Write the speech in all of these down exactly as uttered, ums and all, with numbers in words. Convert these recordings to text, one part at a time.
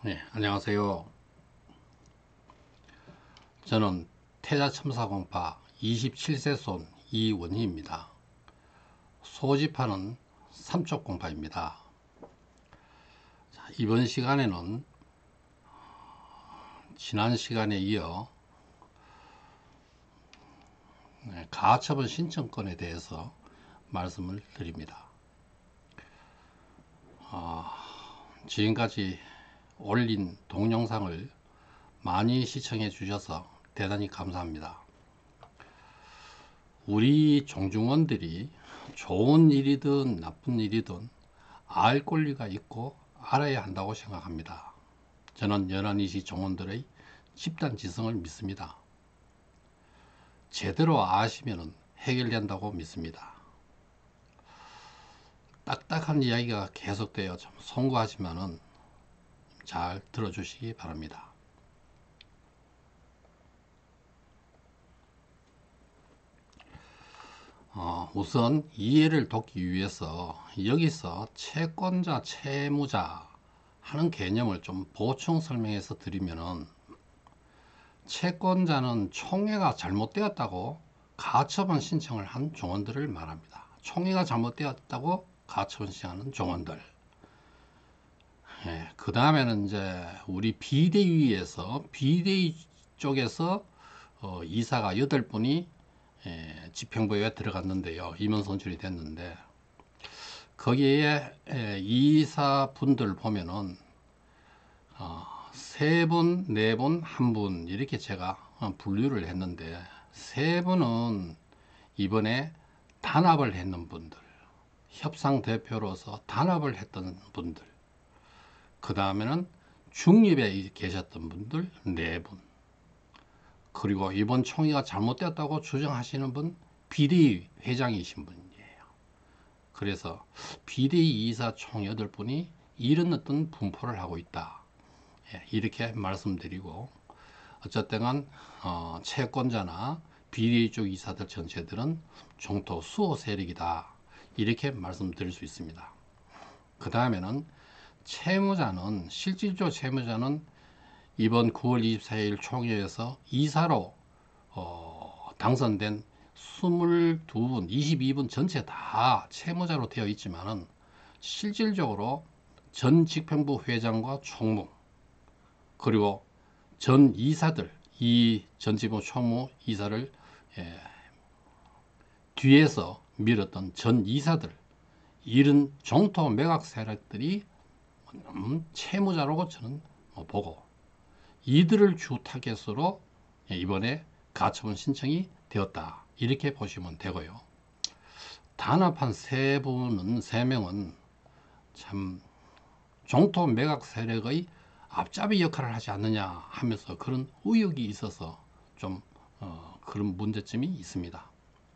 네, 안녕하세요. 저는 태자첨사공파 이십칠 세손 이원희입니다. 소집하는 삼척공파입니다. 자, 이번 시간에는 지난 시간에 이어 네, 가처분 신청권에 대해서 말씀을 드립니다. 어, 지금까지 올린 동영상을 많이 시청해 주셔서 대단히 감사합니다. 우리 종중원들이 좋은 일이든 나쁜 일이든 알 권리가 있고 알아야 한다고 생각합니다. 저는 연안이시 종원들의 집단 지성을 믿습니다. 제대로 아시면 해결된다고 믿습니다. 딱딱한 이야기가 계속되어 좀 송구하지만은 잘 들어주시기 바랍니다. 어, 우선 이해를 돕기 위해서 여기서 채권자, 채무자 하는 개념을 좀 보충 설명해서 드리면은, 채권자는 총회가 잘못되었다고 가처분 신청을 한 종원들을 말합니다. 총회가 잘못되었다고 가처분 신청하는 종원들. 예, 그 다음에는 이제 우리 비대위에서 비대위 쪽에서 어, 이사가 여덟 분이 예, 집행부에 들어갔는데요. 임원 선출이 됐는데, 거기에 예, 이사분들 보면은 어, 세 분, 네 분, 한 분 이렇게 제가 어, 분류를 했는데, 세 분은 이번에 단합을 했는 분들, 협상 대표로서 단합을 했던 분들, 그 다음에는 중립에 계셨던 분들 네 분, 그리고 이번 총회가 잘못되었다고 주장하시는 분 비대위 회장이신 분이에요. 그래서 비대위 이사 총 여덟 분이 이런 어떤 분포를 하고 있다. 예, 이렇게 말씀드리고, 어쨌든 어, 채권자나 비대위 쪽 이사들 전체들은 종토 수호 세력이다. 이렇게 말씀드릴 수 있습니다. 그 다음에는 채무자는, 실질적 채무자는 이번 구월 이십사일 총회에서 이사로 어, 당선된 이십이 분, 이십이 분 전체 다 채무자로 되어 있지만은, 실질적으로 전 집행부 회장과 총무, 그리고 전 이사들, 이 전 집행부 총무 이사를 예, 뒤에서 밀었던 전 이사들, 이런 종토 매각 세력들이 음, 채무자라고 저는 보고, 이들을 주 타겟으로 이번에 가처분 신청이 되었다. 이렇게 보시면 되고요. 단합한 세 분은, 세 명은 참 종토 매각 세력의 앞잡이 역할을 하지 않느냐 하면서 그런 의혹이 있어서 좀 어, 그런 문제점이 있습니다.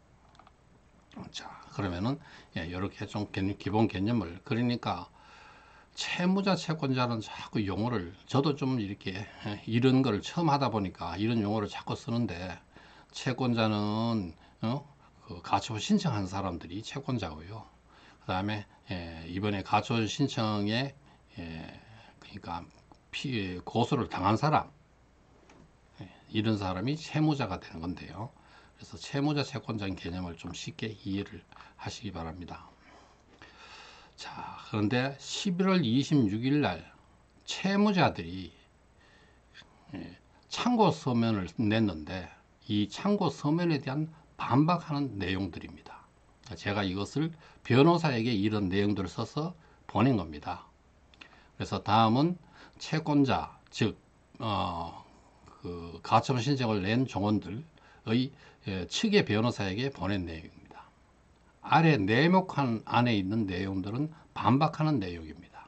자, 그러면은 예, 이렇게 좀 개념, 기본 개념을, 그러니까 채무자, 채권자는 자꾸 용어를, 저도 좀 이렇게 이런 걸 처음 하다 보니까 이런 용어를 자꾸 쓰는데, 채권자는 어? 그 가처분 신청한 사람들이 채권자고요. 그 다음에 예, 이번에 가처분 신청에 예, 그러니까 피, 고소를 당한 사람, 예, 이런 사람이 채무자가 되는 건데요. 그래서 채무자, 채권자인 개념을 좀 쉽게 이해를 하시기 바랍니다. 자, 그런데 십일월 이십육일 날 채무자들이 예, 참고 서면을 냈는데, 이 참고 서면에 대한 반박하는 내용들입니다. 제가 이것을 변호사에게 이런 내용들을 써서 보낸 겁니다. 그래서 다음은 채권자, 즉 어, 그 가처분 신청을 낸 종원들의 예, 측의 변호사에게 보낸 내용입니다. 아래 네모칸 안에 있는 내용들은 반박하는 내용입니다.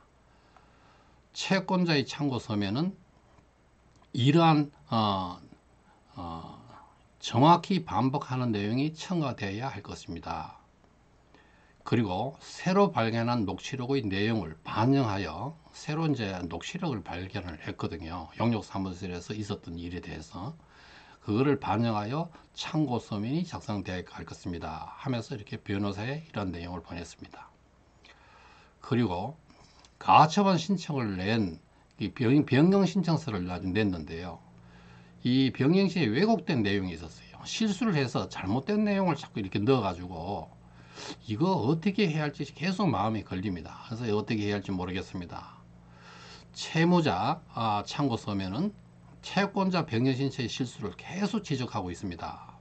채권자의 참고 서면은 이러한 어, 어, 정확히 반복하는 내용이 첨가되어야 할 것입니다. 그리고 새로 발견한 녹취록의 내용을 반영하여, 새로 이제 녹취록을 발견을 했거든요. 영역사무실에서 있었던 일에 대해서. 그거를 반영하여 참고 서면이 작성되어야 할 것입니다 하면서 이렇게 변호사에 이런 내용을 보냈습니다. 그리고 가처분 신청을 낸 이 변, 변경 신청서를 냈는데요. 이 변경 시에 왜곡된 내용이 있었어요. 실수를 해서 잘못된 내용을 자꾸 이렇게 넣어가지고 이거 어떻게 해야 할지 계속 마음이 걸립니다. 그래서 어떻게 해야 할지 모르겠습니다. 채무자 아, 참고 서면은 채권자 변경 신청의 실수를 계속 지적하고 있습니다.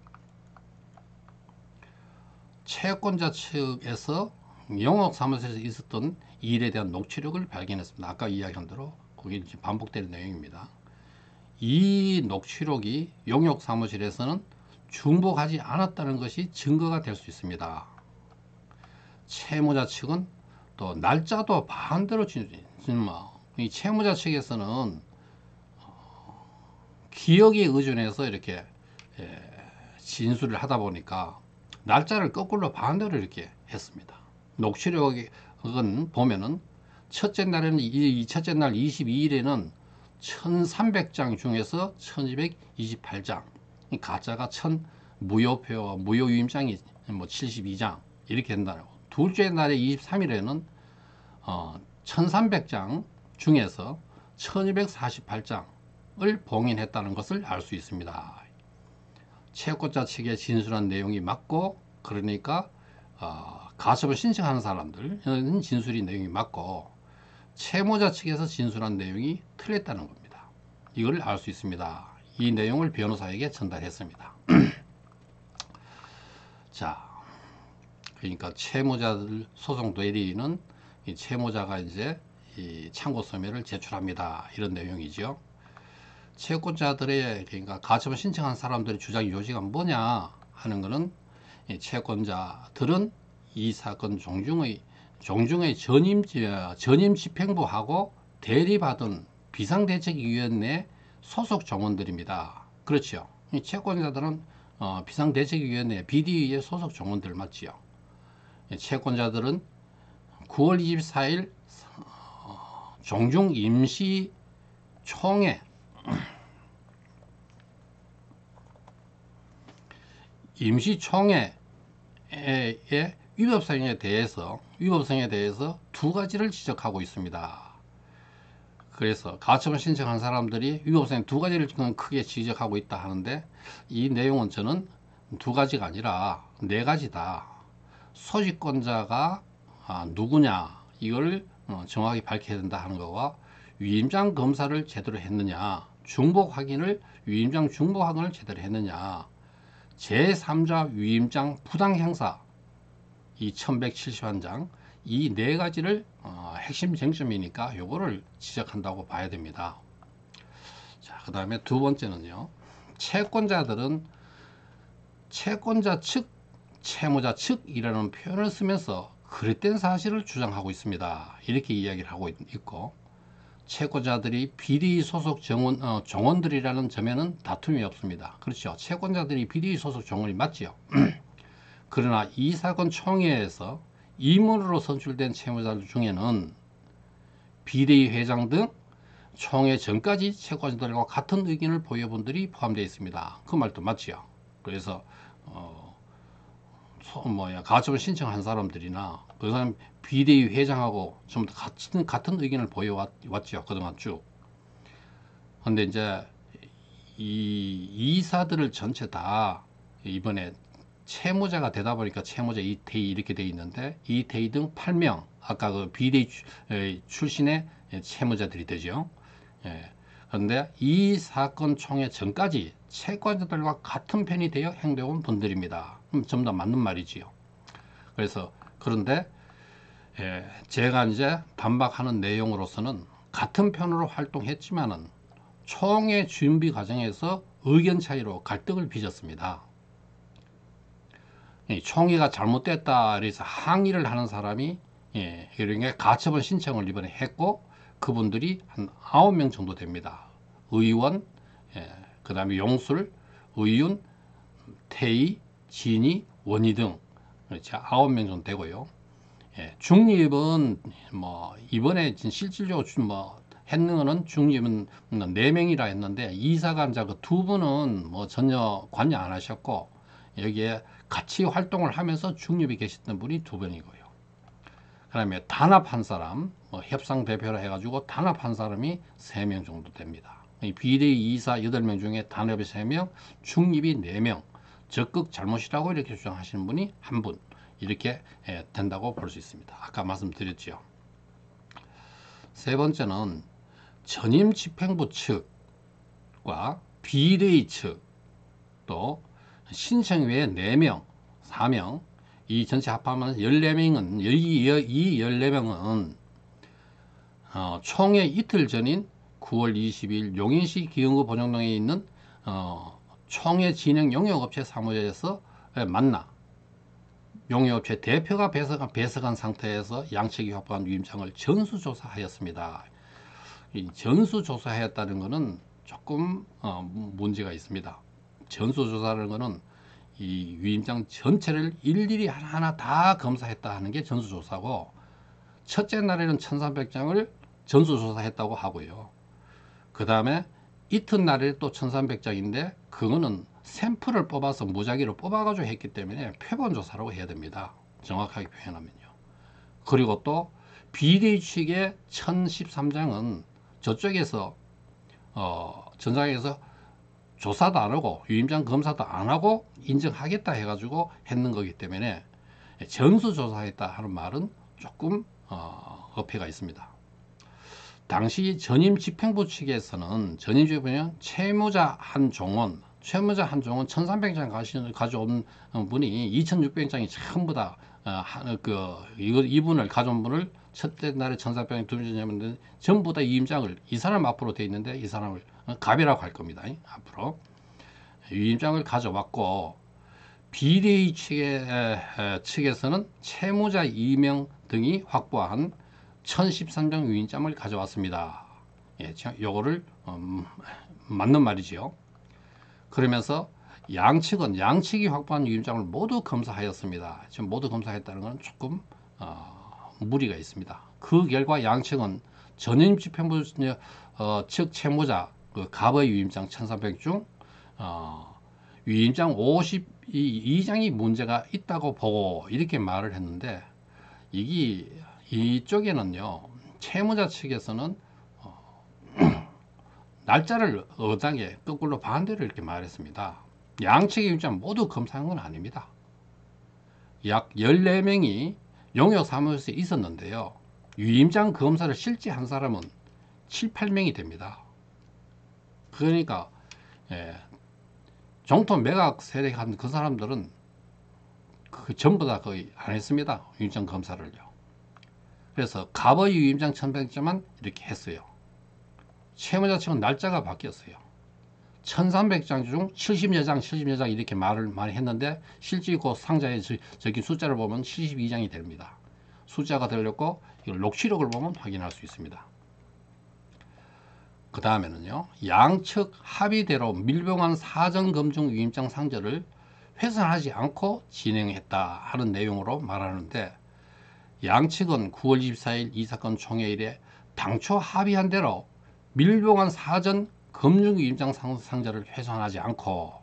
채권자 측에서 영업사무소에서 있었던 일에 대한 녹취록을 발견했습니다. 아까 이야기한 대로 그게 반복되는 내용입니다. 이 녹취록이 용역사무실에서는 중복하지 않았다는 것이 증거가 될 수 있습니다. 채무자 측은 또 날짜도 반대로 이 채무자 측에서는 기억에 의존해서 이렇게 진술을 하다 보니까 날짜를 거꾸로 반대로 이렇게 했습니다. 녹취록은 보면은 첫째 날에는 이 첫째 날 이십이 일에는 천삼백 장 중에서 천이백이십팔 장, 가짜가 천 무효표 무효유임장이 뭐 칠십이 장 이렇게 된다고. 둘째 날에 이십삼 일에는 어, 천삼백 장 중에서 천이백사십팔 장을 봉인했다는 것을 알 수 있습니다. 채권자 측에 진술한 내용이 맞고, 그러니까 어, 가처분 신청하는 사람들은 진술이 내용이 맞고 채무자 측에서 진술한 내용이 틀렸다는 겁니다. 이걸 알 수 있습니다. 이 내용을 변호사에게 전달했습니다. 자, 그러니까 채무자들 소송 대리인은 이 채무자가 이제 이 참고 서면을 제출합니다. 이런 내용이죠. 채권자들의 그러니까 가처분 신청한 사람들의 주장 요지가 뭐냐 하는 것은 이 채권자들은 이 사건 종중의 종중의 전임 전임 집행부하고 대리받은 비상대책위원회 소속 종원들입니다. 그렇죠. 이 채권자들은 어, 비상대책위원회 비디위의 소속 종원들 맞지요. 채권자들은 구월 이십사 일 어, 종중 임시 총회 임시총회의 위법성에 대해서 위법성에 대해서 두 가지를 지적하고 있습니다. 그래서 가처분 신청한 사람들이 위법성 두 가지를 크게 지적하고 있다 하는데, 이 내용은 저는 두 가지가 아니라 네 가지다. 소지권자가 아, 누구냐 이걸 어, 정확히 밝혀야 된다 하는 거와 위임장 검사를 제대로 했느냐, 중복 확인을 위임장 중복 확인을 제대로 했느냐, 제삼자 위임장 부당 행사 이 천백칠십일 장 이 네 가지를 어, 핵심 쟁점이니까 요거를 지적한다고 봐야 됩니다. 자, 그 다음에 두 번째는요, 채권자들은 채권자 측, 채무자 측이라는 표현을 쓰면서 그릇된 사실을 주장하고 있습니다. 이렇게 이야기를 하고 있고, 채권자들이 비리의 소속 정원, 어, 종원들이라는 점에는 다툼이 없습니다. 그렇죠. 채권자들이 비리의 소속 종원이 맞지요. 그러나 이 사건 총회에서 임원으로 선출된 채무자들 중에는 비대위 회장 등 총회 전까지 채권자들과 같은 의견을 보여본 분들이 포함되어 있습니다. 그 말도 맞지요. 그래서 어, 소, 뭐야 가처분 신청한 사람들이나 그 사람 비대위 회장하고 좀 같은 같은 의견을 보여왔죠. 그동안 쭉. 근데 이제 이 이사들을 전체 다 이번에 채무자가 되다 보니까 채무자 이태희 이렇게 돼 있는데, 이태희 등 팔 명 아까 그 비대위 출신의 채무자들이 되죠. 예. 그런데 이 사건 총회 전까지 채권자들과 같은 편이 되어 행동한 분들입니다. 음, 전부 다 맞는 말이지요. 그래서 그런데 예, 제가 이제 반박하는 내용으로서는 같은 편으로 활동했지만은 총회 준비 과정에서 의견 차이로 갈등을 빚었습니다. 총회가 잘못됐다 그래서 항의를 하는 사람이 예, 그러니까 가처분 신청을 이번에 했고, 그분들이 한 아홉 명 정도 됩니다. 의원, 예, 그 다음에 용술, 의윤, 태희, 진희, 원희 등 그렇죠. 아홉 명 정도 되고요. 예, 중립은 뭐 이번에 실질적으로 뭐 했는 거는 중립은 네 명이라 했는데, 이사감자 그 두 분은 뭐 전혀 관여 안 하셨고, 여기에 같이 활동을 하면서 중립이 계셨던 분이 두 분이고요. 그다음에 단합한 사람, 뭐 협상 대표라 해가지고 단합한 사람이 세 명 정도 됩니다. 비대위 이사 여덟 명 중에 단합이 세 명, 중립이 네 명, 적극 잘못이라고 이렇게 주장하시는 분이 한 분, 이렇게 된다고 볼 수 있습니다. 아까 말씀드렸죠. 세 번째는 전임 집행부 측과 비대위 측, 또 신청위에 네 명, 사 명, 이 전체 합하면 열네 명은, 이 열네 명은 어, 총회 이틀 전인 구월 이십일 용인시 기흥구 보정동에 있는 어, 총회 진행 용역업체 사무소에서 만나 용역업체 대표가 배석한, 배석한 상태에서 양측이 확보한 위임장을 전수조사하였습니다. 이 전수조사하였다는 것은 조금 어, 문제가 있습니다. 전수조사라는 것은 이 위임장 전체를 일일이 하나하나 다 검사했다 하는 게 전수조사고, 첫째 날에는 천삼백 장을 전수조사했다고 하고요. 그 다음에 이튿날에 또 천삼백 장인데 그거는 샘플을 뽑아서 무작위로 뽑아가지고 했기 때문에 표본조사라고 해야 됩니다. 정확하게 표현하면요. 그리고 또 비대위 측의 천십삼 장은 저쪽에서 어, 전장에서 조사도 안 하고 위임장 검사도 안 하고 인정하겠다 해가지고 했는 거기 때문에 전수조사했다 하는 말은 조금 어, 어폐가 있습니다. 당시 전임 집행부 측에서는 전임 집행부는 채무자 한종원, 채무자 한종원 천삼백 장 가져온 분이 이천육백 장이 전부 다 어, 그 이분을 가져온 분을 첫째 날에 천삼백 장, 둘째 날에 전부 다 위임장을, 이 사람 앞으로 돼 있는데 이 사람을 갑이라고 할 겁니다. 앞으로 위임장을 가져왔고, 비대위 측의, 측에서는 채무자 이 명 등이 확보한 천십삼 장 위임장을 가져왔습니다. 예, 요거를 음, 맞는 말이지요. 그러면서 양측은 양측이 확보한 위임장을 모두 검사하였습니다. 지금 모두 검사했다는 것은 조금 어, 무리가 있습니다. 그 결과 양측은 전임 집행부 어, 측 채무자 그 갑의 위임장 천삼백 중 어, 위임장 오십이 장이 문제가 있다고 보고 이렇게 말을 했는데, 이게 이쪽에는요, 채무자 측에서는 어, 날짜를 어장에 거꾸로 반대로 이렇게 말했습니다. 양측의 위임장 모두 검사한 건 아닙니다. 약 열네 명이 용역사무소에 있었는데요, 위임장 검사를 실제 한 사람은 칠, 팔 명이 됩니다. 그러니까 예, 정토 매각 세력한 그 사람들은 그 전부 다 거의 안 했습니다. 위임장 검사를요. 그래서 갑의 위임장 천백 장만 이렇게 했어요. 채무자 측은 날짜가 바뀌었어요. 천삼백 장 중 칠십여 장, 칠십여 장 이렇게 말을 많이 했는데 실제 그 상자에 적힌 숫자를 보면 칠십이 장이 됩니다. 숫자가 들렸고 이걸 녹취록을 보면 확인할 수 있습니다. 그 다음에는요, 양측 합의대로 밀봉한 사전검증 위임장 상자를 훼손하지 않고 진행했다 하는 내용으로 말하는데, 양측은 구월 이십사일 이 사건 총회일에 당초 합의한 대로 밀봉한 사전 검증 위임장 상자를 훼손하지 않고,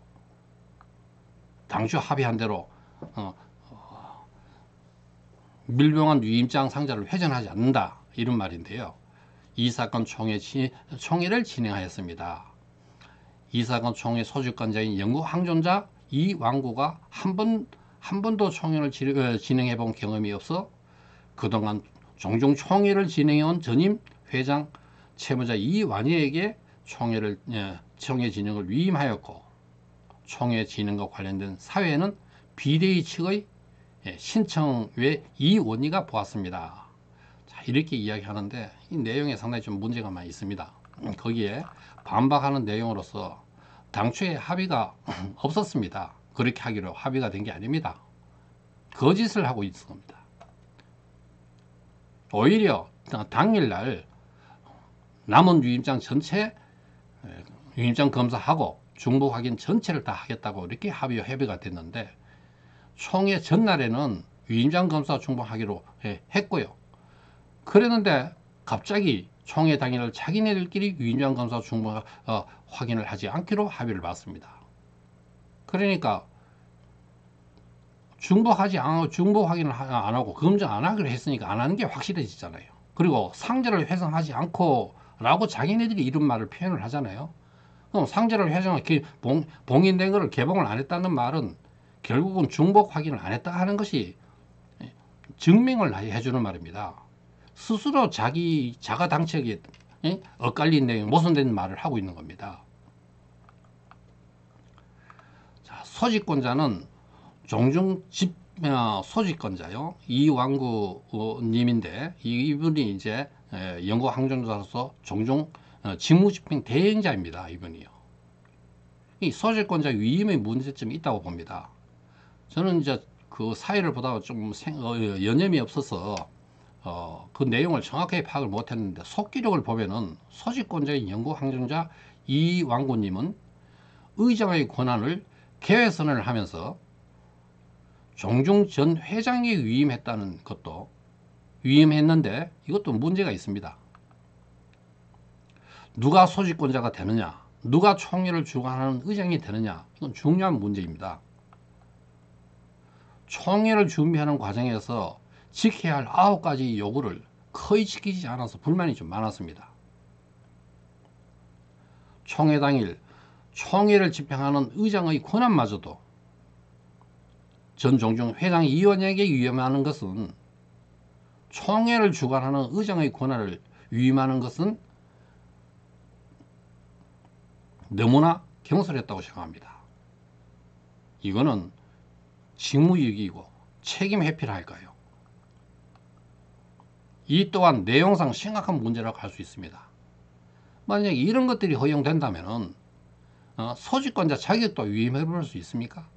당초 합의한 대로 어, 어, 밀봉한 위임장 상자를 훼손하지 않는다 이런 말인데요. 이 사건 총회, 총회를 진행하였습니다. 이 사건 총회 소집관자인 영구 항존자 이왕구가 한 번, 한 번도 총회를 진행해 본 경험이 없어 그동안 종종 총회를 진행해온 전임 회장 채무자 이완희에게 총회를, 총회 진행을 위임하였고, 총회 진행과 관련된 사회는 비대위 측의 신청 외 이원희가 보았습니다. 자, 이렇게 이야기하는데 이 내용에 상당히 좀 문제가 많이 있습니다. 거기에 반박하는 내용으로서 당초에 합의가 없었습니다. 그렇게 하기로 합의가 된 게 아닙니다. 거짓을 하고 있는 겁니다. 오히려 당일날 남은 위임장 전체 위임장 검사하고 중복 확인 전체를 다 하겠다고 이렇게 합의, 협의가 됐는데, 총회 전날에는 위임장 검사 중복하기로 했고요. 그랬는데 갑자기 총회 당일날 자기네들끼리 위임장 검사 중복 어, 확인을 하지 않기로 합의를 봤습니다. 그러니까 중복하지 않고 중복 확인을 안 하고 검증 안 하기로 했으니까 안 하는 게 확실해지잖아요. 그리고 상자를 회상하지 않고 라고 자기네들이 이런 말을 표현을 하잖아요. 그럼 상자를 회상을 봉, 봉인된 것을 개봉을 안 했다는 말은 결국은 중복 확인을 안 했다 하는 것이 증명을 해주는 말입니다. 스스로 자기 자가 당책에 엇갈린 내용, 모순된 말을 하고 있는 겁니다. 자, 소지권자는 종중 집 어, 소지권자요. 이왕구 님인데 이분이 이제 영구 항존자로서 종중 어, 직무집행 대행자입니다. 이분이요. 이 소지권자 위임의 문제점이 있다고 봅니다. 저는 이제 그 사회를 보다가 좀 생, 어, 여념이 없어서 어, 그 내용을 정확하게 파악을 못했는데 속기록을 보면은 소지권자인 영구 항존자 이왕구님은 의장의 권한을 개회선언을 하면서 종중 전 회장에 위임했다는 것도 위임했는데 이것도 문제가 있습니다. 누가 소지권자가 되느냐, 누가 총회를 주관하는 의장이 되느냐, 이건 중요한 문제입니다. 총회를 준비하는 과정에서 지켜야 할 아홉 가지 요구를 거의 지키지 않아서 불만이 좀 많았습니다. 총회 당일 총회를 집행하는 의장의 권한마저도 전 종중 회장 위원에게 위임하는 것은 총회를 주관하는 의장의 권한을 위임하는 것은 너무나 경솔했다고 생각합니다. 이거는 직무유기이고 책임 회피를 할까요? 이 또한 내용상 심각한 문제라고 할 수 있습니다. 만약에 이런 것들이 허용된다면 어, 소지권자 자격도 위임해 볼 수 있습니까?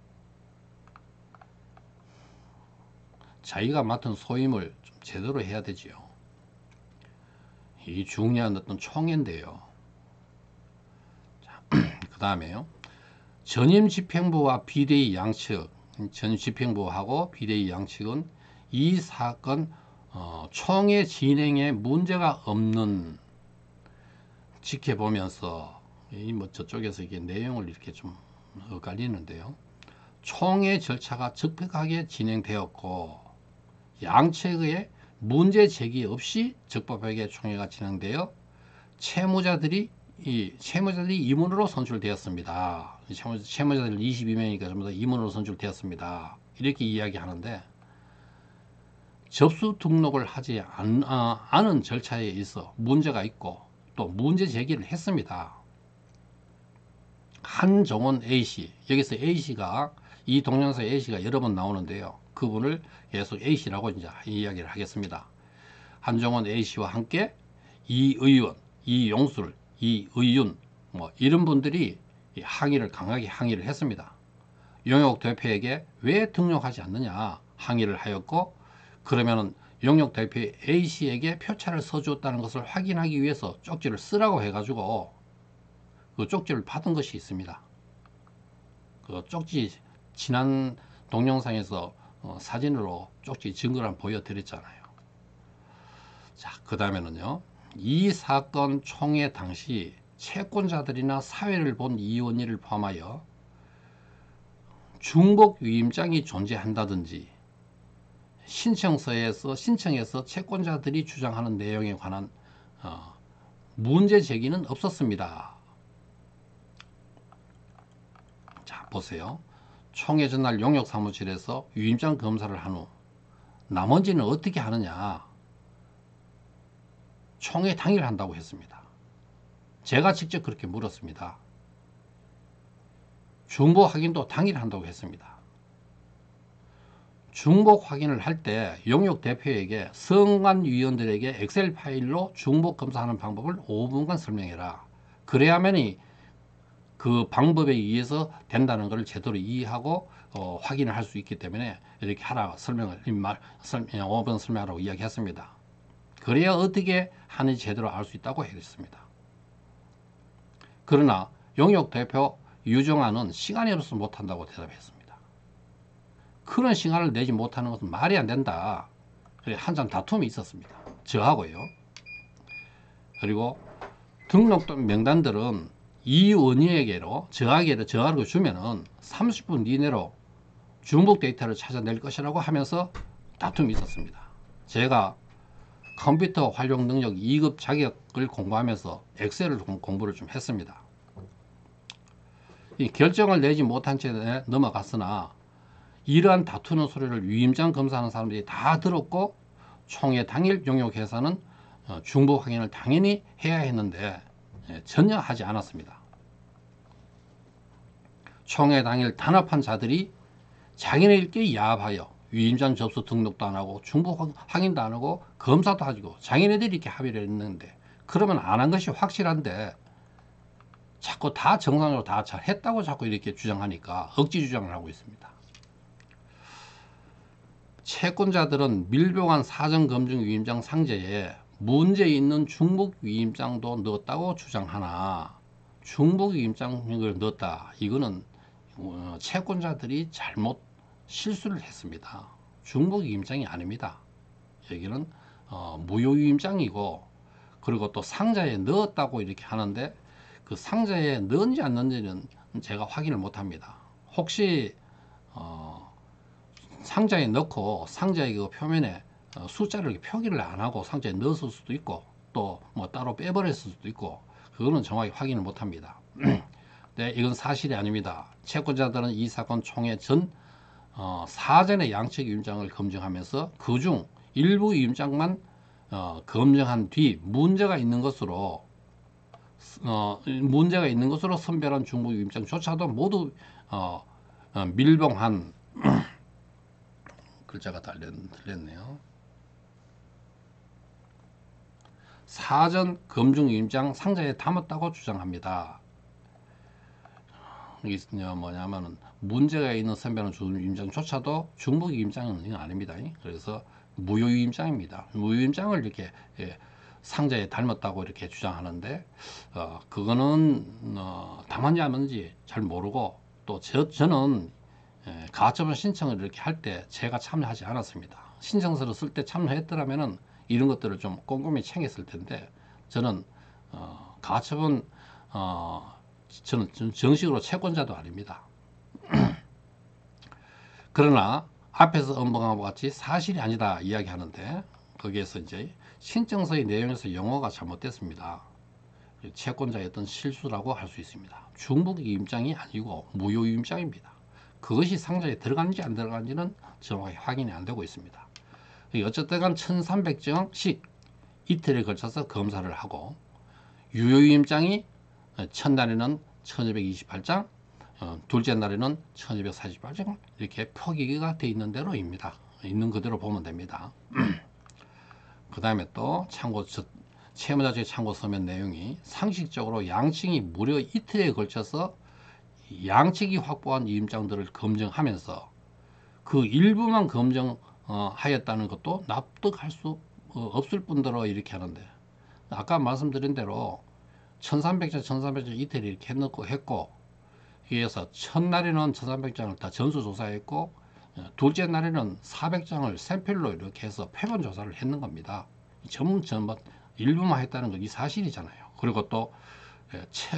자기가 맡은 소임을 좀 제대로 해야 되지요. 이 중요한 어떤 총회인데요. 그 다음에요. 전임 집행부와 비대위 양측, 전임 집행부하고 비대위 양측은 이 사건 어, 총회 진행에 문제가 없는 지켜보면서 이 뭐 저쪽에서 이게 내용을 이렇게 좀 엇갈리는데요. 총회 절차가 적법하게 진행되었고 양측의 문제 제기 없이 적법하게 총회가 진행되어 채무자들이 이 채무자들이 임원으로 선출되었습니다. 채무자, 채무자들 이십이 명이니까 전부 다 임원으로 선출되었습니다. 이렇게 이야기하는데 접수 등록을 하지 않, 아, 않은 절차에 있어 문제가 있고 또 문제 제기를 했습니다. 한정원 A씨, 여기서 A씨가 이 동영상 A씨가 여러 번 나오는데요. 그분을 계속 A씨라고 이제 이야기를 하겠습니다. 한정원 A씨와 함께 이의원, 이용술, 이의윤 뭐 이런 분들이 항의를 강하게 항의를 했습니다. 용역 대표에게 왜 등록하지 않느냐 항의를 하였고 그러면은 용역 대표 A씨에게 표차를 써주었다는 것을 확인하기 위해서 쪽지를 쓰라고 해가지고 그 쪽지를 받은 것이 있습니다. 그 쪽지 지난 동영상에서 어, 사진으로 쪽지 증거를 한번 보여드렸잖아요. 자, 그 다음에는요. 이 사건 총회 당시 채권자들이나 사회를 본 이의원을 포함하여 중복 위임장이 존재한다든지 신청서에서 신청해서 채권자들이 주장하는 내용에 관한 어, 문제 제기는 없었습니다. 자, 보세요. 총회 전날 용역사무실에서 위임장 검사를 한 후 나머지는 어떻게 하느냐? 총회 당일 한다고 했습니다. 제가 직접 그렇게 물었습니다. 중복 확인도 당일 한다고 했습니다. 중복 확인을 할 때 용역 대표에게 성관 위원들에게 엑셀 파일로 중복 검사하는 방법을 오 분간 설명해라. 그래야만이 그 방법에 의해서 된다는 것을 제대로 이해하고 어, 확인을 할 수 있기 때문에 이렇게 하라 설명을 말, 오 분 설명하라고 이야기했습니다. 그래야 어떻게 하는지 제대로 알 수 있다고 했습니다. 그러나 용역 대표 유정아는 시간이 없어서 못한다고 대답했습니다. 그런 시간을 내지 못하는 것은 말이 안 된다. 그래 한참 다툼이 있었습니다. 저하고요. 그리고 등록된 명단들은 이 원희에게로 저에게로 저하고 주면은 삼십 분 이내로 중복 데이터를 찾아낼 것이라고 하면서 다툼이 있었습니다. 제가 컴퓨터 활용 능력 이 급 자격을 공부하면서 엑셀을 공부를 좀 했습니다. 이 결정을 내지 못한 채 넘어갔으나 이러한 다투는 소리를 위임장 검사하는 사람들이 다 들었고 총회 당일 용역 회사는 중복 확인을 당연히 해야 했는데 전혀 하지 않았습니다. 총회 당일 단합한 자들이 자기네들끼리 야합하여 위임장 접수 등록도 안 하고 중복 확인도 안 하고 검사도 하고 자기네들이 이렇게 합의를 했는데, 그러면 안 한 것이 확실한데 자꾸 다 정상적으로 다 잘 했다고 자꾸 이렇게 주장하니까 억지 주장을 하고 있습니다. 채권자들은 밀봉한 사전검증 위임장 상자에 문제 있는 중복 위임장도 넣었다고 주장하나, 중복 위임장을 넣었다, 이거는 채권자들이 잘못 실수를 했습니다. 중복 위임장이 아닙니다. 여기는 어, 무효 위임장이고, 그리고 또 상자에 넣었다고 이렇게 하는데 그 상자에 넣은지 안 넣은지는 제가 확인을 못합니다. 혹시 어, 상자에 넣고 상자의 그 표면에 어, 숫자를 표기를 안 하고 상자에 넣었을 수도 있고 또 뭐 따로 빼버렸을 수도 있고, 그거는 정확히 확인을 못합니다. 네, 이건 사실이 아닙니다. 채권자들은 이 사건 총회 전 어, 사전의 양측 위임장을 검증하면서 그중 일부 위임장만 어, 검증한 뒤 문제가 있는 것으로 어, 문제가 있는 것으로 선별한 중복 위임장조차도 모두 어, 어, 밀봉한 글자가 달렸네요. 사전 검증 위임장 상자에 담았다고 주장합니다. 이게 뭐냐면은 문제가 있는 선별한 위임장조차도 중복 위임장은 아닙니다. 그래서 무효 위임장입니다. 무효 위임장을 이렇게 예, 상자에 닮았다고 이렇게 주장하는데 어, 그거는 어, 담았는지 안 담았는지 잘 모르고, 또 저, 저는 예, 가처분 신청을 이렇게 할 때 제가 참여하지 않았습니다. 신청서를 쓸 때 참여했더라면은 이런 것들을 좀 꼼꼼히 챙겼을 텐데, 저는 어, 가처분 어, 저는 정식으로 채권자도 아닙니다. 그러나 앞에서 언급한 것 같이 사실이 아니다 이야기하는데, 거기에서 이제 신청서의 내용에서 용어가 잘못됐습니다. 채권자의 어떤 실수라고 할 수 있습니다. 중복 위임장이 아니고 무효 위임장입니다. 그것이 상자에 들어갔는지 안 들어갔는지는 정확히 확인이 안 되고 있습니다. 어쨌든 간 천삼백 장씩 이틀에 걸쳐서 검사를 하고, 유효 위임장이 첫날에는 천이백이십팔 장, 어, 둘째 날에는 천이백사십팔 장 이렇게 표기가 되어 있는 대로입니다. 있는 그대로 보면 됩니다. 그 다음에 또 참고 채무자 측의 참고 서면 내용이 상식적으로 양측이 무려 이틀에 걸쳐서 양측이 확보한 위임장들을 검증하면서 그 일부만 검증하였다는 것도 납득할 수 없을 뿐더러 이렇게 하는데, 아까 말씀드린 대로 천삼백 장, 천삼백 장 이틀에 이렇게 해놓고 했고, 그래서 첫날에는 천삼백 장을 다 전수조사했고, 둘째 날에는 사백 장을 샘플로 이렇게 해서 표본 조사를 했는 겁니다. 전부 전부 일부만 했다는 건 이 사실이잖아요. 그리고 또 채,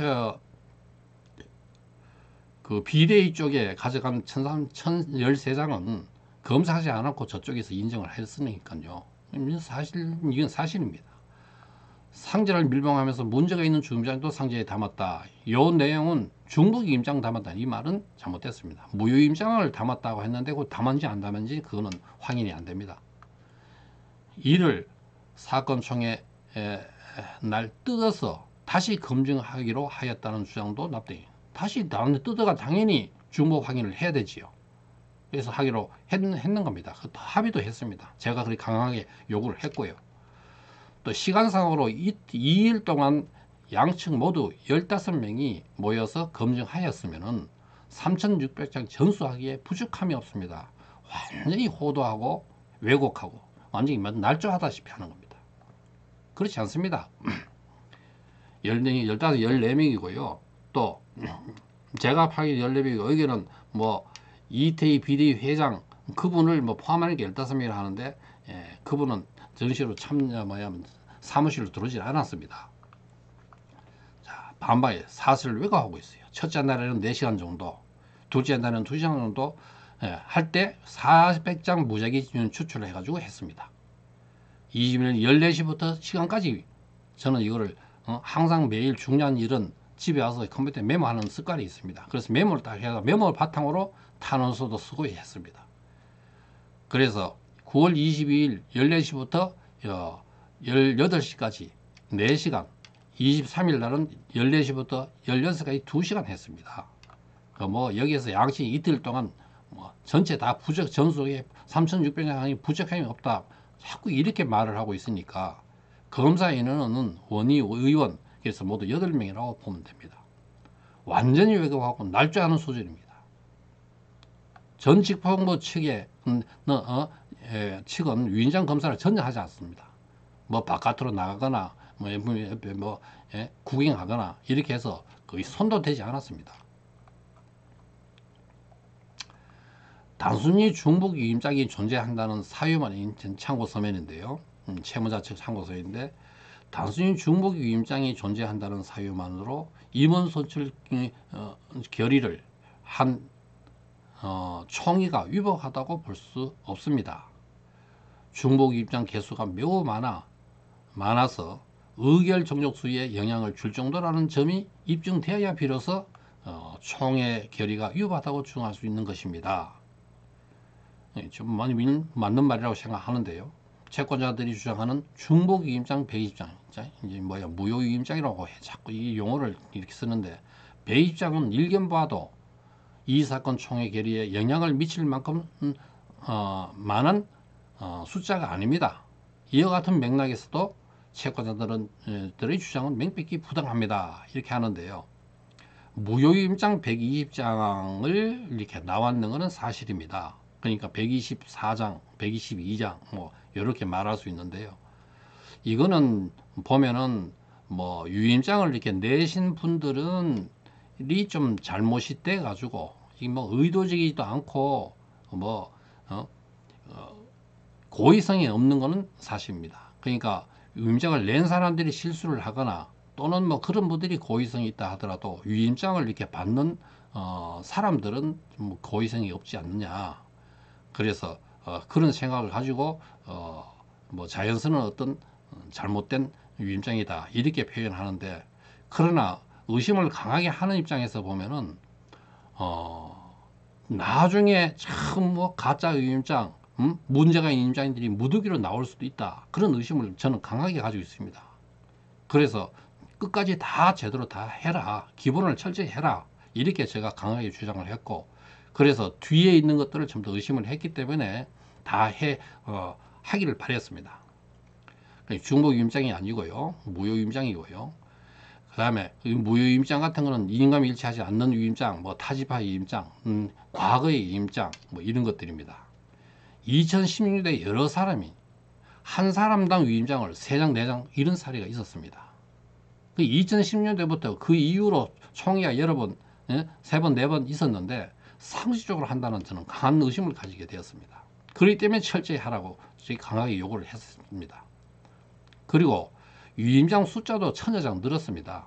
그 비대위 쪽에 가져간 천십삼 장은 검사하지 않았고 저쪽에서 인정을 했으니까요. 이건 사실, 이건 사실입니다. 상자를 밀봉하면서 문제가 있는 주임장도 상자에 담았다. 이 내용은 중복 위임장 담았다, 이 말은 잘못됐습니다. 무효 위임장을 담았다고 했는데 그 담았는지 안 담았는지 그거는 확인이 안 됩니다. 이를 사건 총회 날 뜯어서 다시 검증하기로 하였다는 주장도 납득이. 다시 다음에 뜯어가 당연히 중복 확인을 해야 되지요. 그래서 하기로 했, 했는 겁니다. 합의도 했습니다. 제가 그렇게 강하게 요구를 했고요. 또 시간상으로 이 일 동안 양측 모두 십오 명이 모여서 검증하였으면 삼천육백 장 전수하기에 부족함이 없습니다. 완전히 호도하고 왜곡하고 완전히 날조하다시피 하는 겁니다. 그렇지 않습니다. 십오, 십사 명이고요. 또 제가 파기 십사 명이고, 여기는 뭐 이태희 비대위 회장 그분을 뭐 포함하는 게 십오 명이라 하는데, 예, 그분은 전시로 참여 뭐야 사무실로 들어오지 않았습니다. 자, 반박에 사실을 왜곡하고 있어요. 첫째 날에는 네 시간 정도, 둘째 날에는 두 시간 정도 예, 할 때 사백 장 무작위 추출을 해가지고 했습니다. 이십 일 열네 시부터 시간까지 저는 이거를 어, 항상 매일 중요한 일은 집에 와서 컴퓨터에 메모하는 습관이 있습니다. 그래서 메모를 딱 해서 메모를 바탕으로 탄원서도 쓰고 했습니다. 그래서 구월 이십이일 열네 시부터 열여덟 시까지 네 시간, 이십삼 일 날은 열네 시부터 열여섯 시까지 두 시간 했습니다. 그 뭐 여기에서 양식 이틀 동안 뭐 전체 다 부적 전속에 삼천육백 장이 부적함이 없다. 자꾸 이렇게 말을 하고 있으니까 검사 인원은 원의 의원 그래서 모두 여덟 명이라고 보면 됩니다. 완전히 왜곡하고 날조하는 수준입니다. 전 직무본부 측의 어, 예, 측은 위원장 검사를 전혀 하지 않습니다. 뭐 바깥으로 나가거나 뭐, 뭐 예, 구경하거나 이렇게 해서 거의 손도 대지 않았습니다. 단순히 중복 위임장이 존재한다는 사유만 있는 참고 서면인데요. 음, 채무자 측 참고서인데 단순히 중복 위임장이 존재한다는 사유만으로 임원 선출 어, 결의를 한 어, 총의가 위법하다고 볼 수 없습니다. 중복 위임장 개수가 매우 많아 많아서 의결 정족수에 영향을 줄 정도라는 점이 입증되어야 비로소 어, 총회 결의가 위법하다고 주장할 수 있는 것입니다. 좀 많이 맞는 말이라고 생각하는데요. 채권자들이 주장하는 중복 위임장, 배입장, 이제 뭐야 무효 위임장이라고 해 자꾸 이 용어를 이렇게 쓰는데 배입장은 일견 봐도 이 사건 총회 결의에 영향을 미칠 만큼 어, 많은 어, 숫자가 아닙니다. 이와 같은 맥락에서도 채권자들의 주장은 명백히 부당합니다. 이렇게 하는데요. 무효위임장 백이십 장을 이렇게 나왔는 것은 사실입니다. 그러니까 백이십사 장, 백이십이 장 뭐 이렇게 말할 수 있는데요. 이거는 보면은 뭐 유임장을 이렇게 내신 분들은 좀 잘못이 돼 가지고 이 뭐 의도적이지도 않고 뭐 어, 어, 고의성이 없는 것은 사실입니다. 그러니까 유임장을 낸 사람들이 실수를 하거나 또는 뭐 그런 분들이 고의성이 있다 하더라도 유임장을 이렇게 받는 어, 사람들은 뭐 고의성이 없지 않느냐. 그래서 어, 그런 생각을 가지고 어, 뭐 자연스러운 어떤 잘못된 유임장이다 이렇게 표현하는데 그러나 의심을 강하게 하는 입장에서 보면은 어, 나중에 참 뭐 가짜 유임장 음? 문제가 있는 유임장들이 무더기로 나올 수도 있다 그런 의심을 저는 강하게 가지고 있습니다. 그래서 끝까지 다 제대로 다 해라 기본을 철저히 해라 이렇게 제가 강하게 주장을 했고 그래서 뒤에 있는 것들을 좀 더 의심을 했기 때문에 다 해, 어, 하기를 바랬습니다. 중복 위임장이 아니고요. 무효 위임장이고요. 그 다음에 무효 위임장 같은 거는 이인감 일치하지 않는 위임장, 뭐 타지파 위임장, 음, 과거의 위임장, 뭐 이런 것들입니다. 이천십육 년도에 여러 사람이 한 사람당 위임장을 세 장, 네 장 이런 사례가 있었습니다. 이천십 년도부터 그 이후로 총회가 여러 번, 예? 세 번, 네 번 있었는데 상식적으로 한다는 저는 강한 의심을 가지게 되었습니다. 그렇기 때문에 철저히 하라고 강하게 요구를 했습니다. 그리고 위임장 숫자도 천여 장 늘었습니다.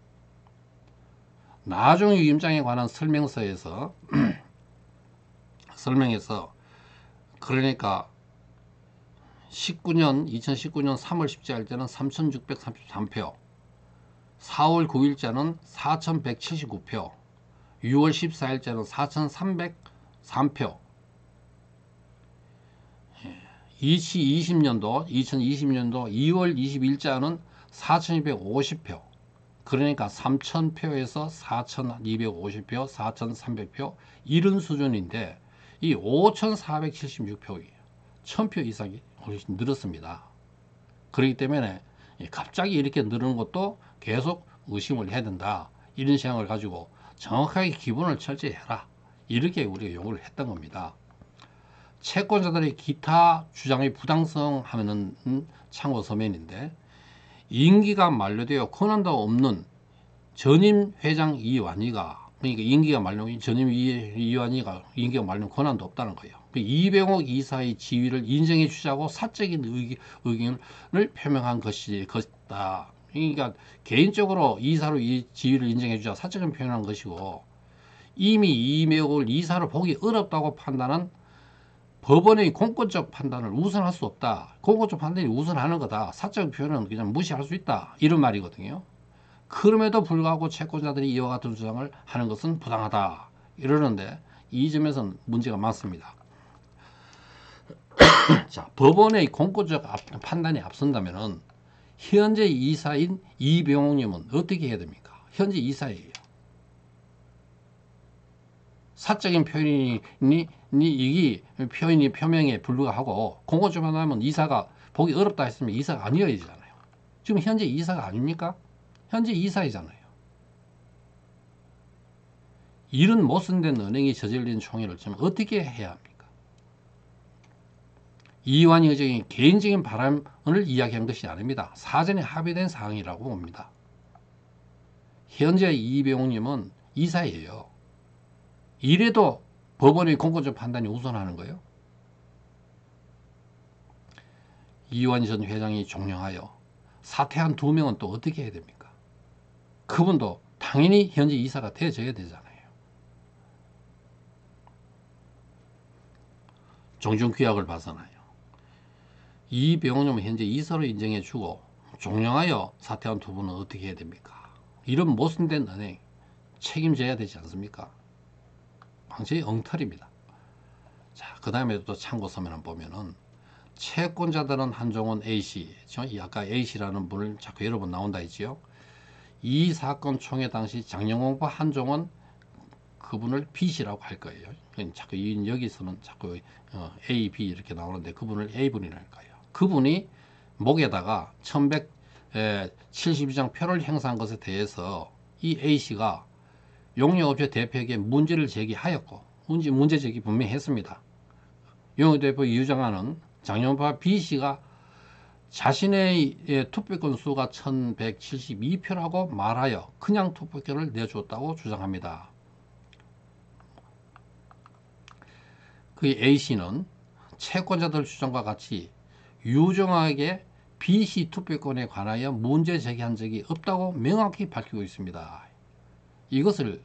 나중 위임장에 관한 설명서에서 설명에서 그러니까 십구 년 이천십구 년 삼월 십칠일자는 삼천육백삼십삼 표, 사월 구일자는 사천백칠십구 표, 유월 십사일자는 사천삼백삼 표, 이천이십 년도 이천이십 년도 이월 이십일자는 사천이백오십 표, 그러니까 삼천 표에서 사천이백오십 표, 사천삼백 표 이런 수준인데 이 오천사백칠십육 표이에요. 천 표 이상이 훨씬 늘었습니다. 그렇기 때문에 갑자기 이렇게 늘는 것도 계속 의심을 해야 된다. 이런 생각을 가지고 정확하게 기본을 철저히 해라. 이렇게 우리가 요구를 했던 겁니다. 채권자들의 기타 주장의 부당성 하면은 참고 서면인데 임기가 만료되어 권한도 없는 전임 회장 이완희가 그러니까 임기가 만료 전임 이완희가 임기가 만료 권한도 없다는 거예요. 이백억 이사의 지위를 인정해 주자고 사적인 의기, 의견을 표명한 것이 것이다. 그러니까 개인적으로 이사로 이 지위를 인정해 주자 사적인 표현한 것이고 이미 이명을 이사로 보기 어렵다고 판단한 법원의 공권적 판단을 우선할 수 없다. 공권적 판단이 우선하는 거다. 사적 표현은 그냥 무시할 수 있다. 이런 말이거든요. 그럼에도 불구하고 채권자들이 이와 같은 주장을 하는 것은 부당하다. 이러는데 이 점에서는 문제가 많습니다. 자, 법원의 공권적 판단이 앞선다면은 현재 이사인 이병옥님은 어떻게 해야 됩니까? 현재 이사예요. 사적인 표현이 이게 표현이 표명에 불과하고 공권적 판단하면 이사가 보기 어렵다 했으면 이사가 아니어야 되잖아요. 지금 현재 이사가 아닙니까? 현재 이사이잖아요. 이런 모순된 은행이 저질린 총애를 지금 어떻게 해야 합니까? 이완희 의장이 개인적인 바람을 이야기한 것이 아닙니다. 사전에 합의된 사항이라고 봅니다. 현재 이병욱님은 이사예요. 이래도 법원의 공권적 판단이 우선하는 거예요. 이완희 전 회장이 종영하여 사퇴한 두 명은 또 어떻게 해야 됩니까? 그분도 당연히 현재 이사가 되어져야 되잖아요. 종중규약을 벗어나요. 이병욱님은 현재 이사로 인정해주고 종영하여 사퇴한 두 분은 어떻게 해야 됩니까? 이런 모순된 은행 책임져야 되지 않습니까? 완전히 엉터리입니다. 자, 그 다음에 또 참고서면 보면은 채권자들은 한종원 A씨, 아까 A씨라는 분을 자꾸 여러 번 나온다 했지요. 이 사건 총회 당시 장영홍과 한종원 그분을 B씨라고 할 거예요. 자꾸 여기서는 자꾸 A, B 이렇게 나오는데 그분을 A분이라 할 거예요. 그분이 목에다가 천백칠십이 장 표를 행사한 것에 대해서 이 A씨가 용역업체 대표에게 문제를 제기하였고 문제, 문제 제기 분명히 했습니다. 용역 대표 이유장하는 장영파 B씨가 자신의 투표권 수가 천백칠십이 표라고 말하여 그냥 투표권을 내줬다고 주장합니다. 그 A씨는 채권자들 주장과 같이 유정학에게 B씨 투표권에 관하여 문제 제기한 적이 없다고 명확히 밝히고 있습니다. 이것을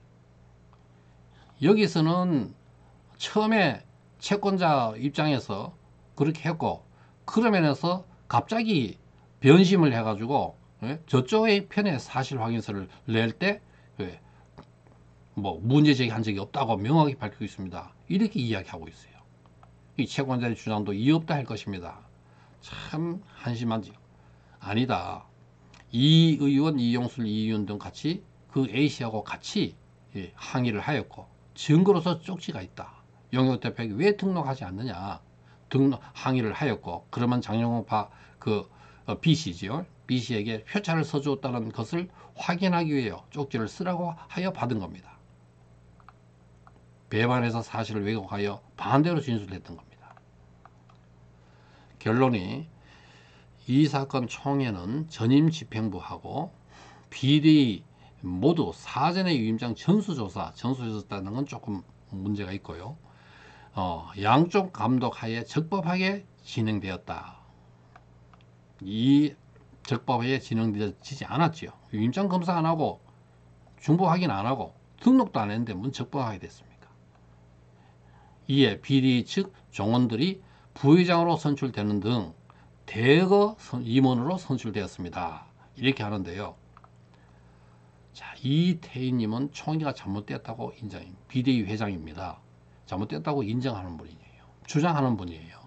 여기서는 처음에 채권자 입장에서 그렇게 했고 그러면서 갑자기 변심을 해가지고 예? 저쪽의 편에 사실 확인서를 낼 때 예? 뭐 문제 제기한 적이 없다고 명확히 밝히고 있습니다. 이렇게 이야기하고 있어요. 이 채권자의 주장도 이의 없다 할 것입니다. 참 한심한지. 아니다. 이 의원, 이용술, 이의원 등 같이 그 A씨하고 같이 예, 항의를 하였고 증거로서 쪽지가 있다. 용역 대표에게 왜 등록하지 않느냐 등록 항의를 하였고 그러면 장영호파 그 어, B씨지요. B씨에게 표차를 써주었다는 것을 확인하기 위해 쪽지를 쓰라고 하여 받은 겁니다. 배반해서 사실을 왜곡하여 반대로 진술했던 겁니다. 결론이 이 사건 총회는 전임 집행부하고 비대위 모두 사전의 위임장 전수조사, 전수조사했다는 건 조금 문제가 있고요. 어, 양쪽 감독하에 적법하게 진행되었다. 이 적법하게 진행되지 않았죠. 위임장 검사 안 하고 중보 확인 안 하고 등록도 안 했는데 뭔 적법하게 됐습니까? 이에 비리 측 종원들이 부회장으로 선출되는 등 대거 임원으로 선출되었습니다. 이렇게 하는데요. 자, 이태희님은 총회가 잘못됐다고 인정, 비대위 회장입니다. 잘못됐다고 인정하는 분이에요. 주장하는 분이에요.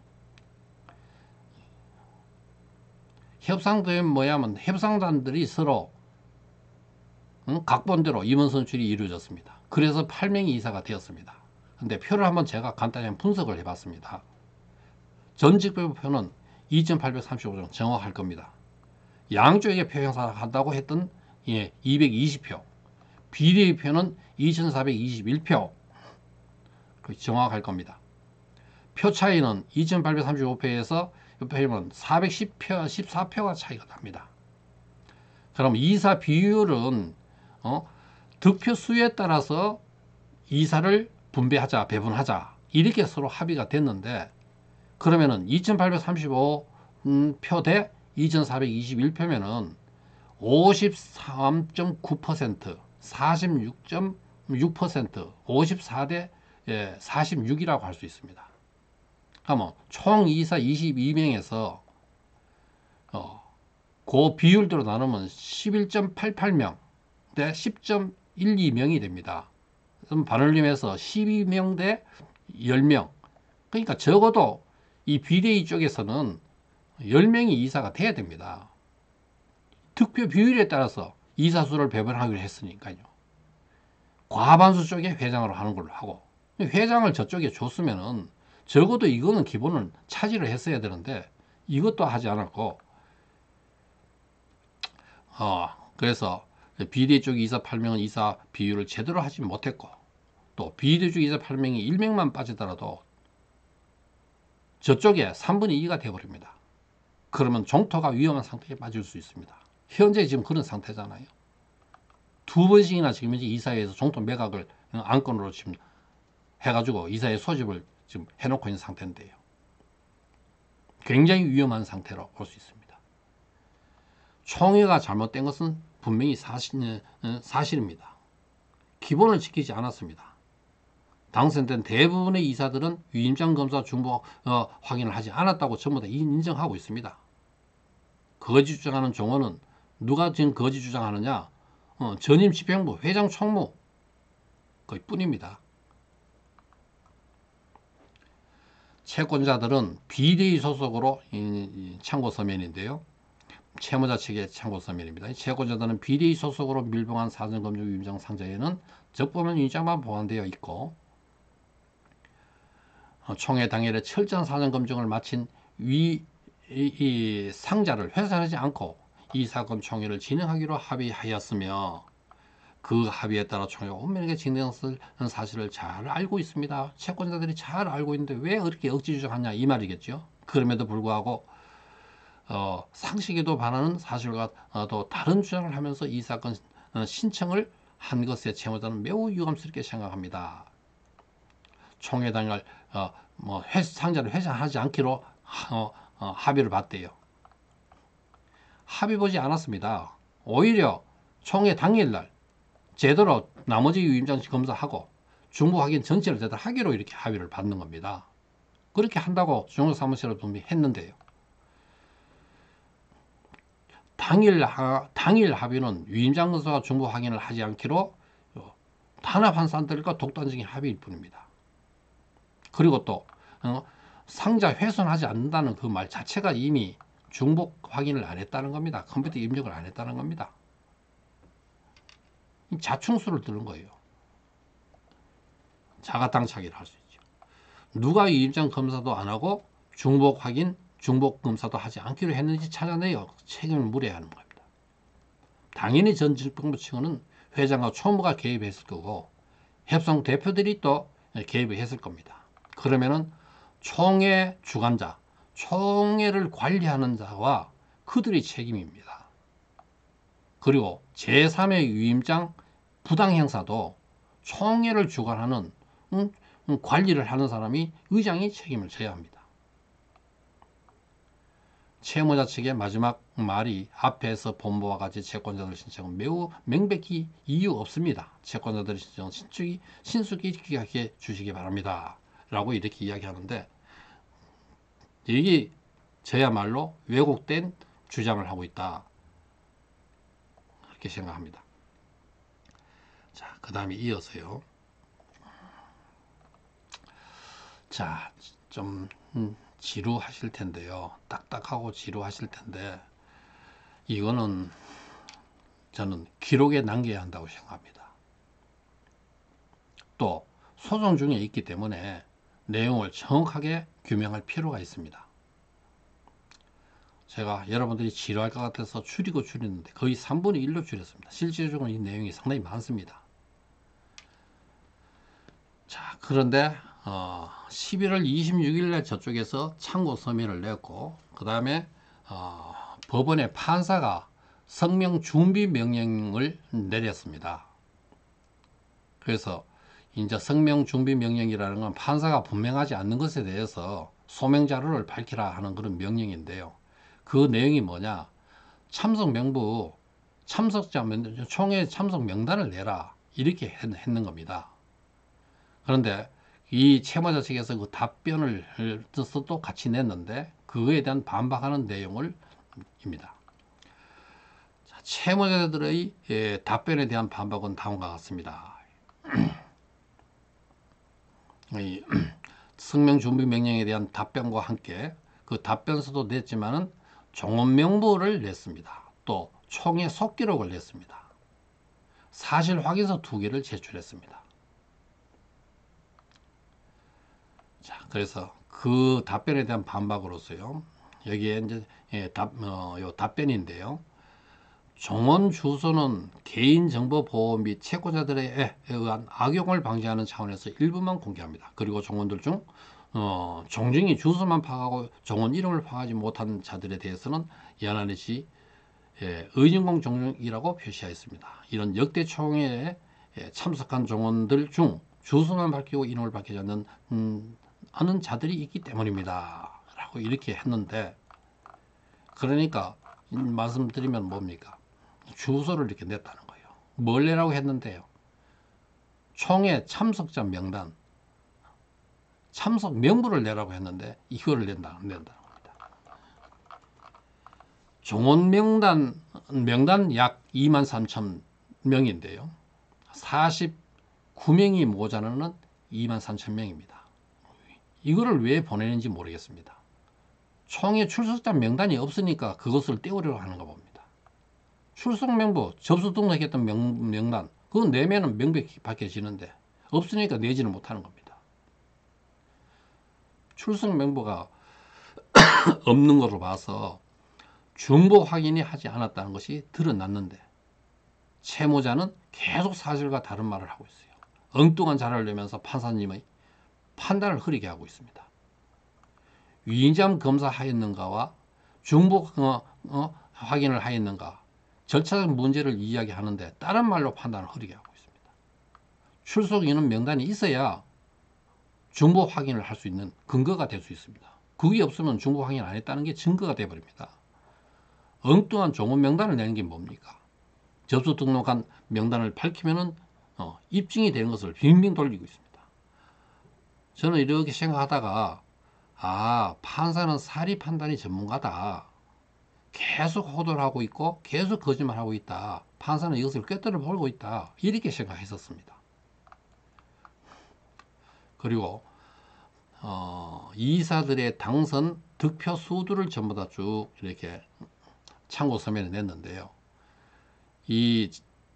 협상도 뭐냐면 협상단들이 서로 응? 각본대로 임원 선출이 이루어졌습니다. 그래서 팔 명이 이사가 되었습니다. 근데 표를 한번 제가 간단히 분석을 해봤습니다. 전직 배부표는 이천팔백삼십오 장 정확할 겁니다. 양쪽에게 표 행사한다고 했던 예, 이백이십 표, 비대위 표는 이천사백이십일 표 정확할 겁니다. 표 차이는 이천팔백삼십오 표에서 표면 사백십 표, 십사 표가 차이가 납니다. 그럼 이사 비율은 어, 득표 수에 따라서 이사를 분배하자, 배분하자 이렇게 서로 합의가 됐는데 그러면은 이천팔백삼십오 표 대 이천사백이십일 표면은 오십삼 점 구 퍼센트, 사십육 점 육 퍼센트, 오십사 대 사십육이라고 할 수 있습니다. 그러면 총 이사 이십이 명에서 어, 그 비율대로 나누면 십일 점 팔팔 명 대 십 점 일이 명이 됩니다. 그럼 반올림해서 십이 명 대 십 명. 그러니까 적어도 이 비대위 쪽에서는 십 명이 이사가 돼야 됩니다. 득표 비율에 따라서 이사수를 배분하기로 했으니까요. 과반수 쪽에 회장으로 하는 걸로 하고, 회장을 저쪽에 줬으면은 적어도 이거는 기본은 차지를 했어야 되는데 이것도 하지 않았고, 어, 그래서 비대위 쪽 이사 팔 명은 이사 비율을 제대로 하지 못했고, 또 비대위 쪽 이사 팔 명이 일 명만 빠지더라도 저쪽에 삼분의 이가 되어버립니다. 그러면 종토가 위험한 상태에 빠질 수 있습니다. 현재 지금 그런 상태잖아요. 두 번씩이나 지금 현재 이사회에서 종토 매각을 안건으로 지금 해가지고 이사회 소집을 지금 해놓고 있는 상태인데요. 굉장히 위험한 상태로 볼 수 있습니다. 총회가 잘못된 것은 분명히 사실, 사실입니다. 기본을 지키지 않았습니다. 당선된 대부분의 이사들은 위임장 검사 중복 어, 확인을 하지 않았다고 전부 다 인정하고 있습니다. 거짓 주장하는 종언은 누가 지금 거짓 주장하느냐? 어, 전임 집행부, 회장 총무 거의 뿐입니다. 채권자들은 비대위 소속으로 참고 서면인데요. 채무자 측의 참고 서면입니다. 채권자들은 비대위 소속으로 밀봉한 사전검증 위임장 상자에는 적법한 위임장만 보관되어 있고, 총회 당일에 철저한 사전검증을 마친 위 이, 이 상자를 훼손하지 않고 이 사건 총회를 진행하기로 합의하였으며, 그 합의에 따라 총회가 엄밀하게 진행했을 사실을 잘 알고 있습니다. 채권자들이 잘 알고 있는데 왜 그렇게 억지 주장하냐 이 말이겠죠. 그럼에도 불구하고 어, 상식에도 반하는 사실과 또 다른 주장을 하면서 이 사건 신청을 한 것에 채무자는 매우 유감스럽게 생각합니다. 총회 당일 어, 뭐 회, 상자를 회장하지 않기로 어, 어, 합의를 봤대요. 합의 보지 않았습니다. 오히려 총회 당일날 제대로 나머지 위임장 검사하고 중복 확인 전체를 제대로 하기로 이렇게 합의를 받는 겁니다. 그렇게 한다고 중앙사무실로 분명히 했는데요. 당일, 하, 당일 합의는 위임장 검사가 중복 확인을 하지 않기로 단합한 사람들과 독단적인 합의일 뿐입니다. 그리고 또 어, 상자 훼손하지 않는다는 그 말 자체가 이미 중복 확인을 안 했다는 겁니다. 컴퓨터 입력을 안 했다는 겁니다. 자충수를 들은 거예요. 자가당착이라 할 수 있죠. 누가 위임장 검사도 안 하고 중복 확인, 중복 검사도 하지 않기로 했는지 찾아내어 책임을 물어야 하는 겁니다. 당연히 전 집행부 측은 회장과 총무가 개입했을 거고 협상 대표들이 또 개입을 했을 겁니다. 그러면은 총회 주관자, 총회를 관리하는 자와 그들의 책임입니다. 그리고 제삼의 위임장 부당 행사도 총회를 주관하는 음, 음, 관리를 하는 사람이 의장이 책임을 져야 합니다. 채무자 측의 마지막 말이 앞에서 본부와 같이 채권자들 신청은 매우 명백히 이유 없습니다. 채권자들 신청은 신축이 신속히 하게 주시기 바랍니다. 라고 이렇게 이야기하는데, 이게 저야말로 왜곡된 주장을 하고 있다. 그렇게 생각합니다. 자, 그 다음에 이어서요. 자, 좀 음, 지루하실 텐데요. 딱딱하고 지루하실 텐데 이거는 저는 기록에 남겨야 한다고 생각합니다. 또 소송 중에 있기 때문에 내용을 정확하게 규명할 필요가 있습니다. 제가 여러분들이 지루할 것 같아서 줄이고 줄였는데 거의 삼분의 일로 줄였습니다. 실질적으로 이 내용이 상당히 많습니다. 자, 그런데 어, 십일월 이십육일에 저쪽에서 참고 서면을 냈고, 그 다음에 어, 법원의 판사가 성명 준비 명령을 내렸습니다. 그래서 이제 성명 준비 명령이라는 건 판사가 분명하지 않는 것에 대해서 소명 자료를 밝히라 하는 그런 명령인데요. 그 내용이 뭐냐? 참석 명부, 참석자 명, 총회 참석 명단을 내라. 이렇게 했, 했는 겁니다. 그런데 이 채무자 측에서 그 답변을 또 같이 냈는데 그거에 대한 반박하는 내용을 입니다. 자, 채무자들의 예, 답변에 대한 반박은 다음과 같습니다. 이, 승명준비명령에 대한 답변과 함께 그 답변서도 냈지만은 종원명부를 냈습니다. 또 총회 속기록을 냈습니다. 사실 확인서 두 개를 제출했습니다. 자, 그래서 그 답변에 대한 반박으로서요. 여기에 이제 예, 답, 어, 요 답변인데요. 종원 주소는 개인정보보호 및 채권자들에 의한 악용을 방지하는 차원에서 일부만 공개합니다. 그리고 종원들 중 어, 종중이 주소만 파악하고 종원 이름을 파악하지 못한 자들에 대해서는 연한시 예, 의진공 종중이라고 표시하였습니다. 이런 역대 총회에 예, 참석한 종원들 중 주소만 밝히고 이름을 밝히지 않는 음, 하는 자들이 있기 때문입니다. 라고 이렇게 했는데, 그러니까 말씀드리면 뭡니까? 주소를 이렇게 냈다는 거예요. 뭘 내라고 했는데요. 총회 참석자 명단, 참석 명부를 내라고 했는데 이거를 낸다, 낸다는 겁니다. 종원 명단, 명단 약 이만 삼천 명인데요. 사십구 명이 모자라는 이만 삼천 명입니다. 이거를 왜 보내는지 모르겠습니다. 총회 출석자 명단이 없으니까 그것을 떼우려고 하는가 봅니다. 출석 명부, 접수 등록했던 명, 명단, 그거 내면은 명백히 밝혀지는데 없으니까 내지는 못하는 겁니다. 출석 명부가 없는 걸로 봐서 중보 확인이 하지 않았다는 것이 드러났는데 채무자는 계속 사실과 다른 말을 하고 있어요. 엉뚱한 자료를 내면서 판사님의 판단을 흐리게 하고 있습니다. 위인장 검사하였는가와 중보 어, 어, 확인을 하였는가 절차적 문제를 이야기하는데 다른 말로 판단을 흐리게 하고 있습니다. 출석 인원 명단이 있어야 중보 확인을 할 수 있는 근거가 될 수 있습니다. 그게 없으면 중보 확인 안 했다는 게 증거가 되어버립니다. 엉뚱한 종원 명단을 내는 게 뭡니까? 접수 등록한 명단을 밝히면은 어, 입증이 되는 것을 빙빙 돌리고 있습니다. 저는 이렇게 생각하다가 아, 판사는 사리 판단이 전문가다. 계속 호도를 하고 있고 계속 거짓말하고 있다. 판사는 이것을 꿰뚫어 보고 있다. 이렇게 생각했었습니다. 그리고 어, 이사들의 당선 득표 수두를 전부 다 쭉 이렇게 참고 서면에 냈는데요. 이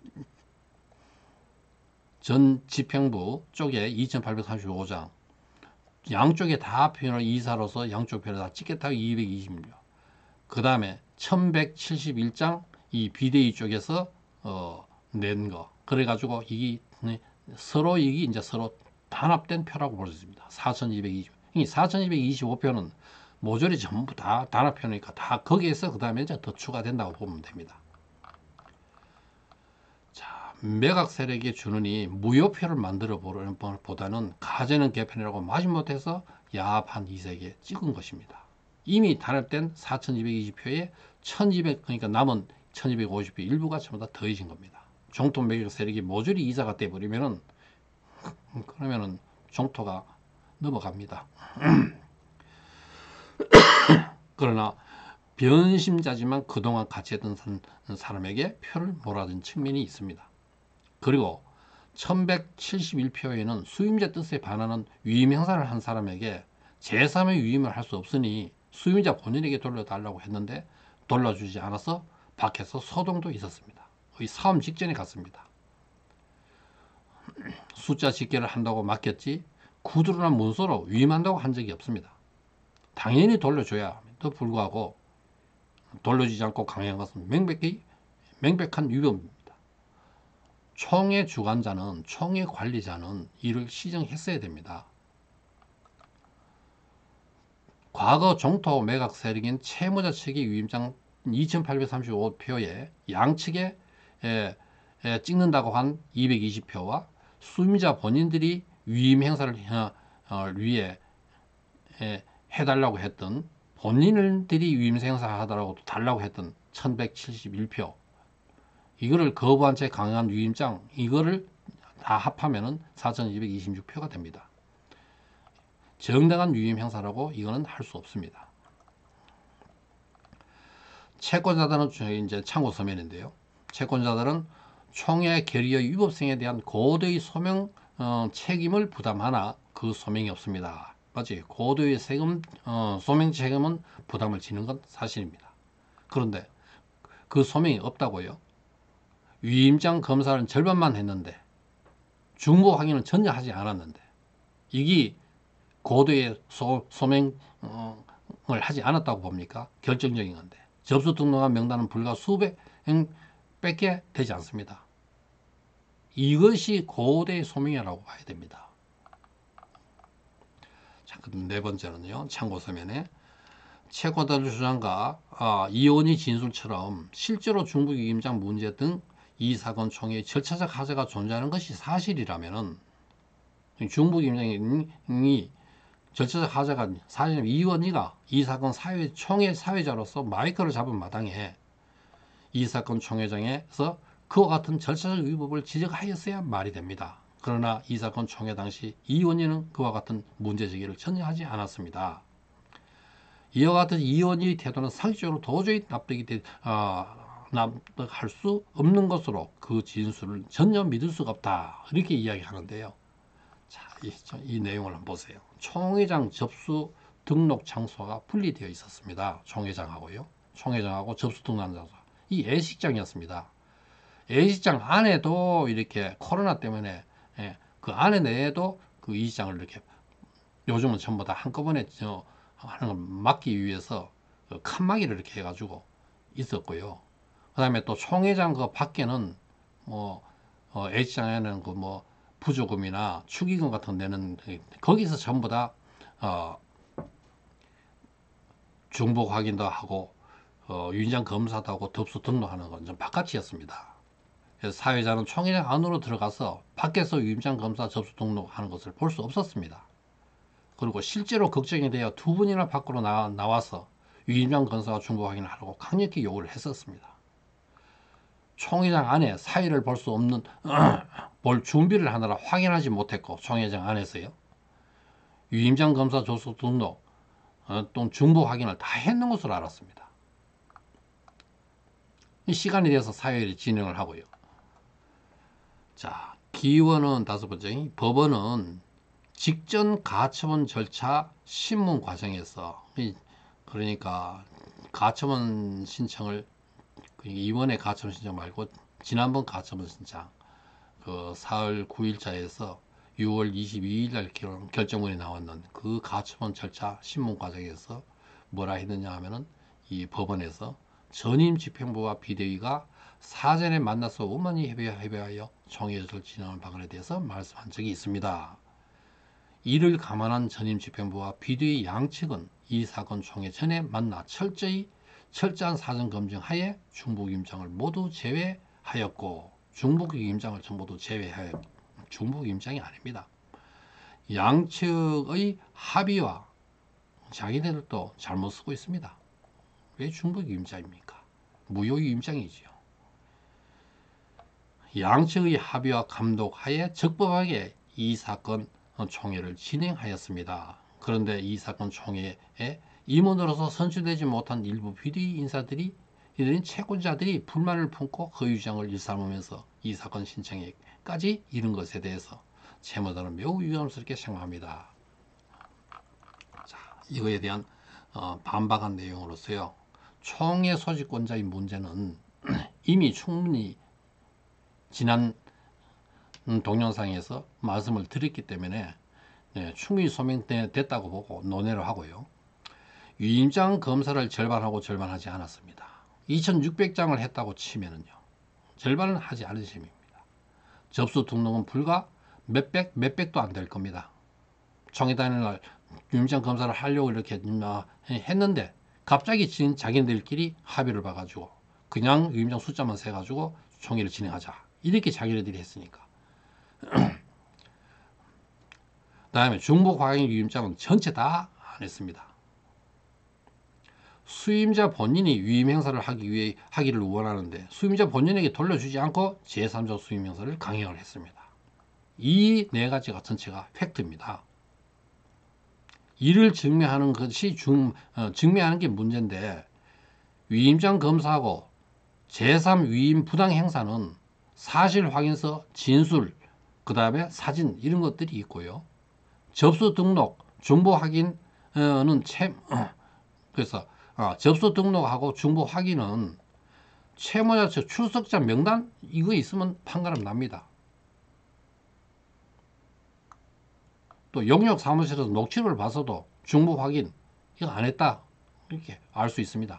전 집행부 쪽에 이천팔백삼십오 장 양쪽에 다 표현을 이사로서 양쪽 표현을 다 찍겠다고 이백이십 명. 그 다음에 천백칠십일 장 이 비대위 쪽에서 어, 낸 거. 그래가지고 이게 서로 이게 이제 서로 단합된 표라고 볼 수 있습니다. 사천이백이십. 이 사천이백이십오 표는 모조리 전부 다 단합표니까 다 거기에서 그 다음에 이제 더 추가된다고 보면 됩니다. 자, 매각 세력의 준원이 무효표를 만들어 보는 보다는 가재는 개편이라고 마지못해서 야합한 이색에 찍은 것입니다. 이미 단합된 사천이백이십 표에 천이백, 그러니까 남은 천이백오십 표 일부가 전부 다 더해진 겁니다. 종토 매각 세력이 모조리 이사가 돼버리면은 그러면은 종토가 넘어갑니다. 그러나 변심자지만 그동안 같이 했던 사람에게 표를 몰아준 측면이 있습니다. 그리고 천백칠십일 표에는 수임자 뜻에 반하는 위임 행사를 한 사람에게 제삼의 위임을 할 수 없으니 수임자 본인에게 돌려달라고 했는데 돌려주지 않아서 밖에서 소동도 있었습니다. 거의 사업 직전에 갔습니다. 숫자 집계를 한다고 맡겼지 구두로나 문서로 위임한다고 한 적이 없습니다. 당연히 돌려줘야 함에도 불구하고 돌려주지 않고 강행한 것은 명백히, 명백한 위법입니다. 총회 주관자는, 총회 관리자는 이를 시정했어야 됩니다. 과거 종토 매각 세력인 채무자 측의 위임장 이천팔백삼십오 표에 양측에 에, 에, 찍는다고 한 이백이십 표와 수임자 본인들이 위임 행사를 어, 위해 에, 해달라고 했던 본인들이 위임 행사하더라고 달라고 했던 천백칠십일 표 이거를 거부한 채 강행한 위임장 이거를 다 합하면은 사천이백이십육 표가 됩니다. 정당한 유임 행사라고 이거는 할 수 없습니다. 채권자들은 이제 참고 서면인데요. 채권자들은 총회 결의의 위법성에 대한 고도의 소명 어, 책임을 부담하나 그 소명이 없습니다. 맞지? 고도의 세금 어, 소명 책임은 부담을 지는 건 사실입니다. 그런데 그 소명이 없다고요? 위임장 검사는 절반만 했는데 중보 확인은 전혀 하지 않았는데 이게 고도의 소, 소명을 하지 않았다고 봅니까? 결정적인 건데 접수 등록한 명단은 불과 수백 밖에 되지 않습니다. 이것이 고도의 소명이라고 봐야 됩니다. 자, 그럼 네 번째는요. 참고 서면에 채권자들 주장과 아, 이원희 진술처럼 실제로 중부위임장 문제 등 이 사건 총회의 절차적 하자가 존재하는 것이 사실이라면은 중부위임장이 절차적 하자가 사실 이원희가 이 사건 사회 총회 사회자로서 마이크를 잡은 마당에 이 사건 총회장에서 그와 같은 절차적 위법을 지적하였어야 말이 됩니다. 그러나 이 사건 총회 당시 이원희는 그와 같은 문제 제기를 전혀 하지 않았습니다. 이와 같은 이원희의 태도는 상식적으로 도저히 납득이 되, 어, 납득할 수 없는 것으로 그 진술을 전혀 믿을 수가 없다. 이렇게 이야기하는데요. 자, 이, 이 내용을 한번 보세요. 총회장 접수 등록 장소가 분리되어 있었습니다. 총회장하고요. 총회장하고 접수 등록 장소. 이 예식장이었습니다. 예식장 안에도 이렇게 코로나 때문에 예, 그 안에 내에도 그 이식장을 이렇게 요즘은 전부 다 한꺼번에 저 하는 걸 막기 위해서 그 칸막이를 이렇게 해가지고 있었고요. 그 다음에 또 총회장 그 밖에는 뭐 어, 예식장에는 그 뭐 부조금이나 축의금 같은 데는 거기서 전부 다 어, 중복 확인도 하고 어, 위임장 검사도 하고 접수 등록하는 건 좀 바깥이었습니다. 그래서 사회자는 총회장 안으로 들어가서 밖에서 위임장 검사 접수 등록하는 것을 볼 수 없었습니다. 그리고 실제로 걱정이 되어 두 번이나 밖으로 나, 나와서 위임장 검사와 중복 확인을 하라고 강력히 요구를 했었습니다. 총회장 안에 사회를 볼 수 없는 볼 준비를 하느라 확인하지 못했고 총회장 안에서요. 위임장 검사 접수 등록 어, 또 중복 확인을 다 했는 것으로 알았습니다. 시간이 돼서 사회를 진행을 하고요. 자, 기원은 다섯 번째, 법원은 직전 가처분 절차 신문 과정에서 그러니까 가처분 신청을 이번에 가처분 신청 말고 지난번 가처분 신청 그 사월 구일자에서 유월 이십이일 날 결정문이 나왔는 그 가처분 절차 신문 과정에서 뭐라 했느냐 하면은 이 법원에서 전임 집행부와 비대위가 사전에 만나서 원만히 협의하여 총회를 진행하는 방안에 대해서 말씀한 적이 있습니다. 이를 감안한 전임 집행부와 비대위 양측은 이 사건 총회 전에 만나 철저히 철저한 사전 검증하에 중부위임장을 모두 제외하였고 중부위임장을 전부 제외하여 중부위임장이 아닙니다. 양측의 합의와 자기네들도 잘못 쓰고 있습니다. 왜 중부위임장입니까? 무효위임장이지요. 양측의 합의와 감독하에 적법하게 이 사건 총회를 진행하였습니다. 그런데 이 사건 총회에 임원으로서 선출되지 못한 일부 비대위 인사들이 이런 채권자들이 불만을 품고 허위 주장을 일삼으면서 이 사건 신청에까지 이른 것에 대해서 채무자는 매우 유감스럽게 생각합니다. 자, 이거에 대한 어, 반박한 내용으로서요. 총회 소집권자의 문제는 이미 충분히 지난 동영상에서 말씀을 드렸기 때문에 네, 충분히 소명됐다고 보고 논의를 하고요. 위임장 검사를 절반하고 절반하지 않았습니다. 이천육백 장을 했다고 치면은요. 절반은 하지 않은 셈입니다. 접수 등록은 불과 몇백, 몇백도 안 될 겁니다. 총회 당일날 위임장 검사를 하려고 이렇게 했는데 갑자기 진 자기네들끼리 합의를 봐가지고 그냥 위임장 숫자만 세가지고 총회를 진행하자. 이렇게 자기네들이 했으니까. 그 다음에 중복 확인 위임장은 전체 다 안 했습니다. 수임자 본인이 위임 행사를 하기 위해 하기를 원하는데 수임자 본인에게 돌려주지 않고 제삼자 수임 행사를 강행을 했습니다. 이 네 가지가 전체가 팩트입니다. 이를 증명하는 것이 중, 어, 증명하는 게 문제인데, 위임장 검사하고 제삼 위임 부당 행사는 사실 확인서, 진술, 그 다음에 사진 이런 것들이 있고요. 접수 등록, 중보 확인은 채, 그래서 어, 접수 등록하고 중보 확인은 채무자 측 출석자 명단 이거 있으면 판가름 납니다. 또 용역 사무실에서 녹취를 봐서도 중보 확인 이거 안 했다 이렇게 알 수 있습니다.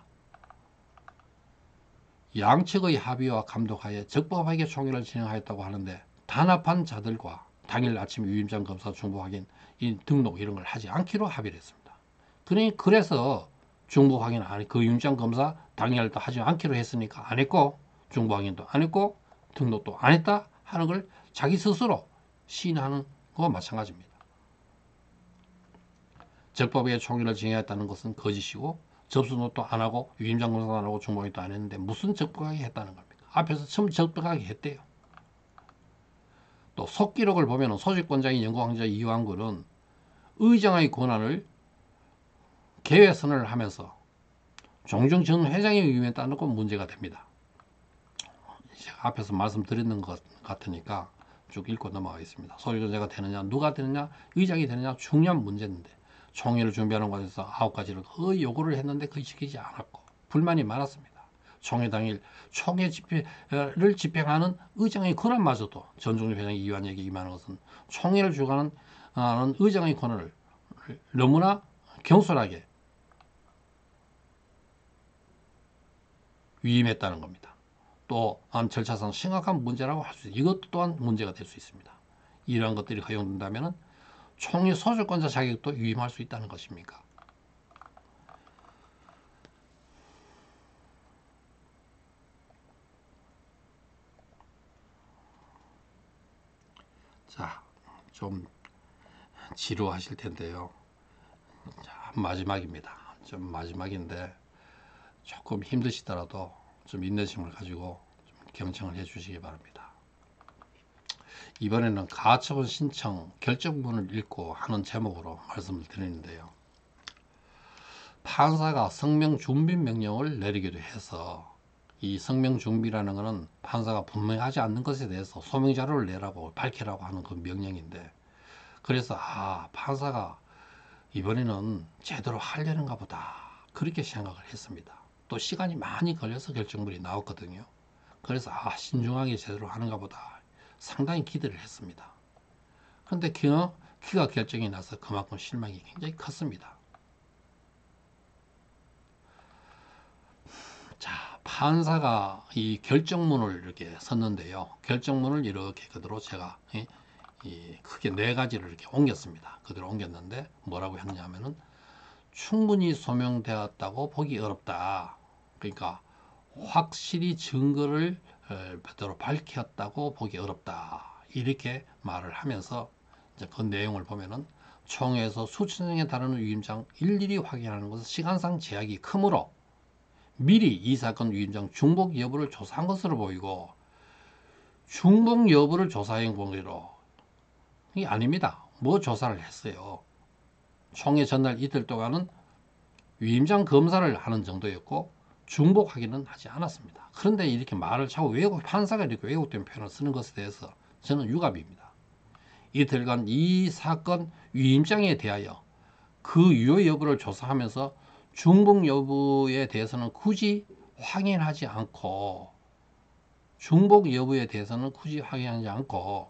양측의 합의와 감독하에 적법하게 총회를 진행하였다고 하는데 단합한 자들과 당일 아침 위임장 검사 중보 확인 이 등록 이런 걸 하지 않기로 합의를 했습니다. 그러니 그래서 중보 확인 안 해, 그 위임장 검사 당일도 하지 않기로 했으니까 안 했고 중보 확인도 안 했고 등록도 안 했다 하는 걸 자기 스스로 시인하는 거와 마찬가지입니다. 적법하게 총회를 진행했다는 것은 거짓이고 접수노도 안 하고 위임장 검사도 안 하고 중보 확인도 안 했는데 무슨 적법하게 했다는 겁니까? 앞에서 처음 적법하게 했대요. 또 속기록을 보면 소집권자인 연구황제 이완글은 의장의 권한을 개회선언을 하면서 종종 전 회장의 의견에 따르고 문제가 됩니다. 제가 앞에서 말씀드렸는 것 같으니까 쭉 읽고 넘어가겠습니다. 소유자가 되느냐, 누가 되느냐, 의장이 되느냐 중요한 문제인데 총회를 준비하는 과정에서 아홉 가지를 거의 요구를 했는데 거의 지키지 않았고 불만이 많았습니다. 총회 당일 총회 집회를 집행하는 의장의 권한마저도 전종립 회장이 이완에게 임하는 것은 총회를 주관하는 의장의 권한을 너무나 경솔하게 위임했다는 겁니다. 또한 절차상 심각한 문제라고 할 수 있습니다. 이것도 또한 문제가 될 수 있습니다. 이러한 것들이 허용된다면 총회 소주권자 자격도 위임할 수 있다는 것입니까? 자, 좀 지루하실 텐데요. 자, 마지막입니다. 좀 마지막인데 조금 힘드시더라도 좀 인내심을 가지고 좀 경청을 해 주시기 바랍니다. 이번에는 가처분 신청 결정문을 읽고 하는 제목으로 말씀을 드리는데요. 판사가 성명 준비 명령을 내리기도 해서 이 성명 준비라는 것은 판사가 분명하지 않는 것에 대해서 소명 자료를 내라고 밝히라고 하는 그 명령인데, 그래서 아 판사가 이번에는 제대로 하려는가 보다 그렇게 생각을 했습니다. 또 시간이 많이 걸려서 결정문이 나왔거든요. 그래서 아 신중하게 제대로 하는가 보다 상당히 기대를 했습니다. 그런데 기가, 기가 결정이 나서 그만큼 실망이 굉장히 컸습니다. 자, 판사가 이 결정문을 이렇게 썼는데요. 결정문을 이렇게 그대로 제가 이, 이 크게 네 가지를 이렇게 옮겼습니다. 그대로 옮겼는데 뭐라고 했냐면은 충분히 소명되었다고 보기 어렵다. 그러니까 확실히 증거를 그대로 밝혔다고 보기 어렵다. 이렇게 말을 하면서 이제 그 내용을 보면은 총회에서 수천 명에 달하는 위임장 일일이 확인하는 것은 시간상 제약이 크므로 미리 이 사건 위임장 중복 여부를 조사한 것으로 보이고 중복 여부를 조사한 공개로 이게 아닙니다. 뭐 조사를 했어요. 총회 전날 이틀 동안은 위임장 검사를 하는 정도였고 중복 확인은 하지 않았습니다. 그런데 이렇게 말을 자꾸 왜곡, 판사가 이렇게 왜곡된 표현을 쓰는 것에 대해서 저는 유감입니다. 이틀간 이 사건 위임장에 대하여 그 유효 여부를 조사하면서 중복 여부에 대해서는 굳이 확인하지 않고 중복 여부에 대해서는 굳이 확인하지 않고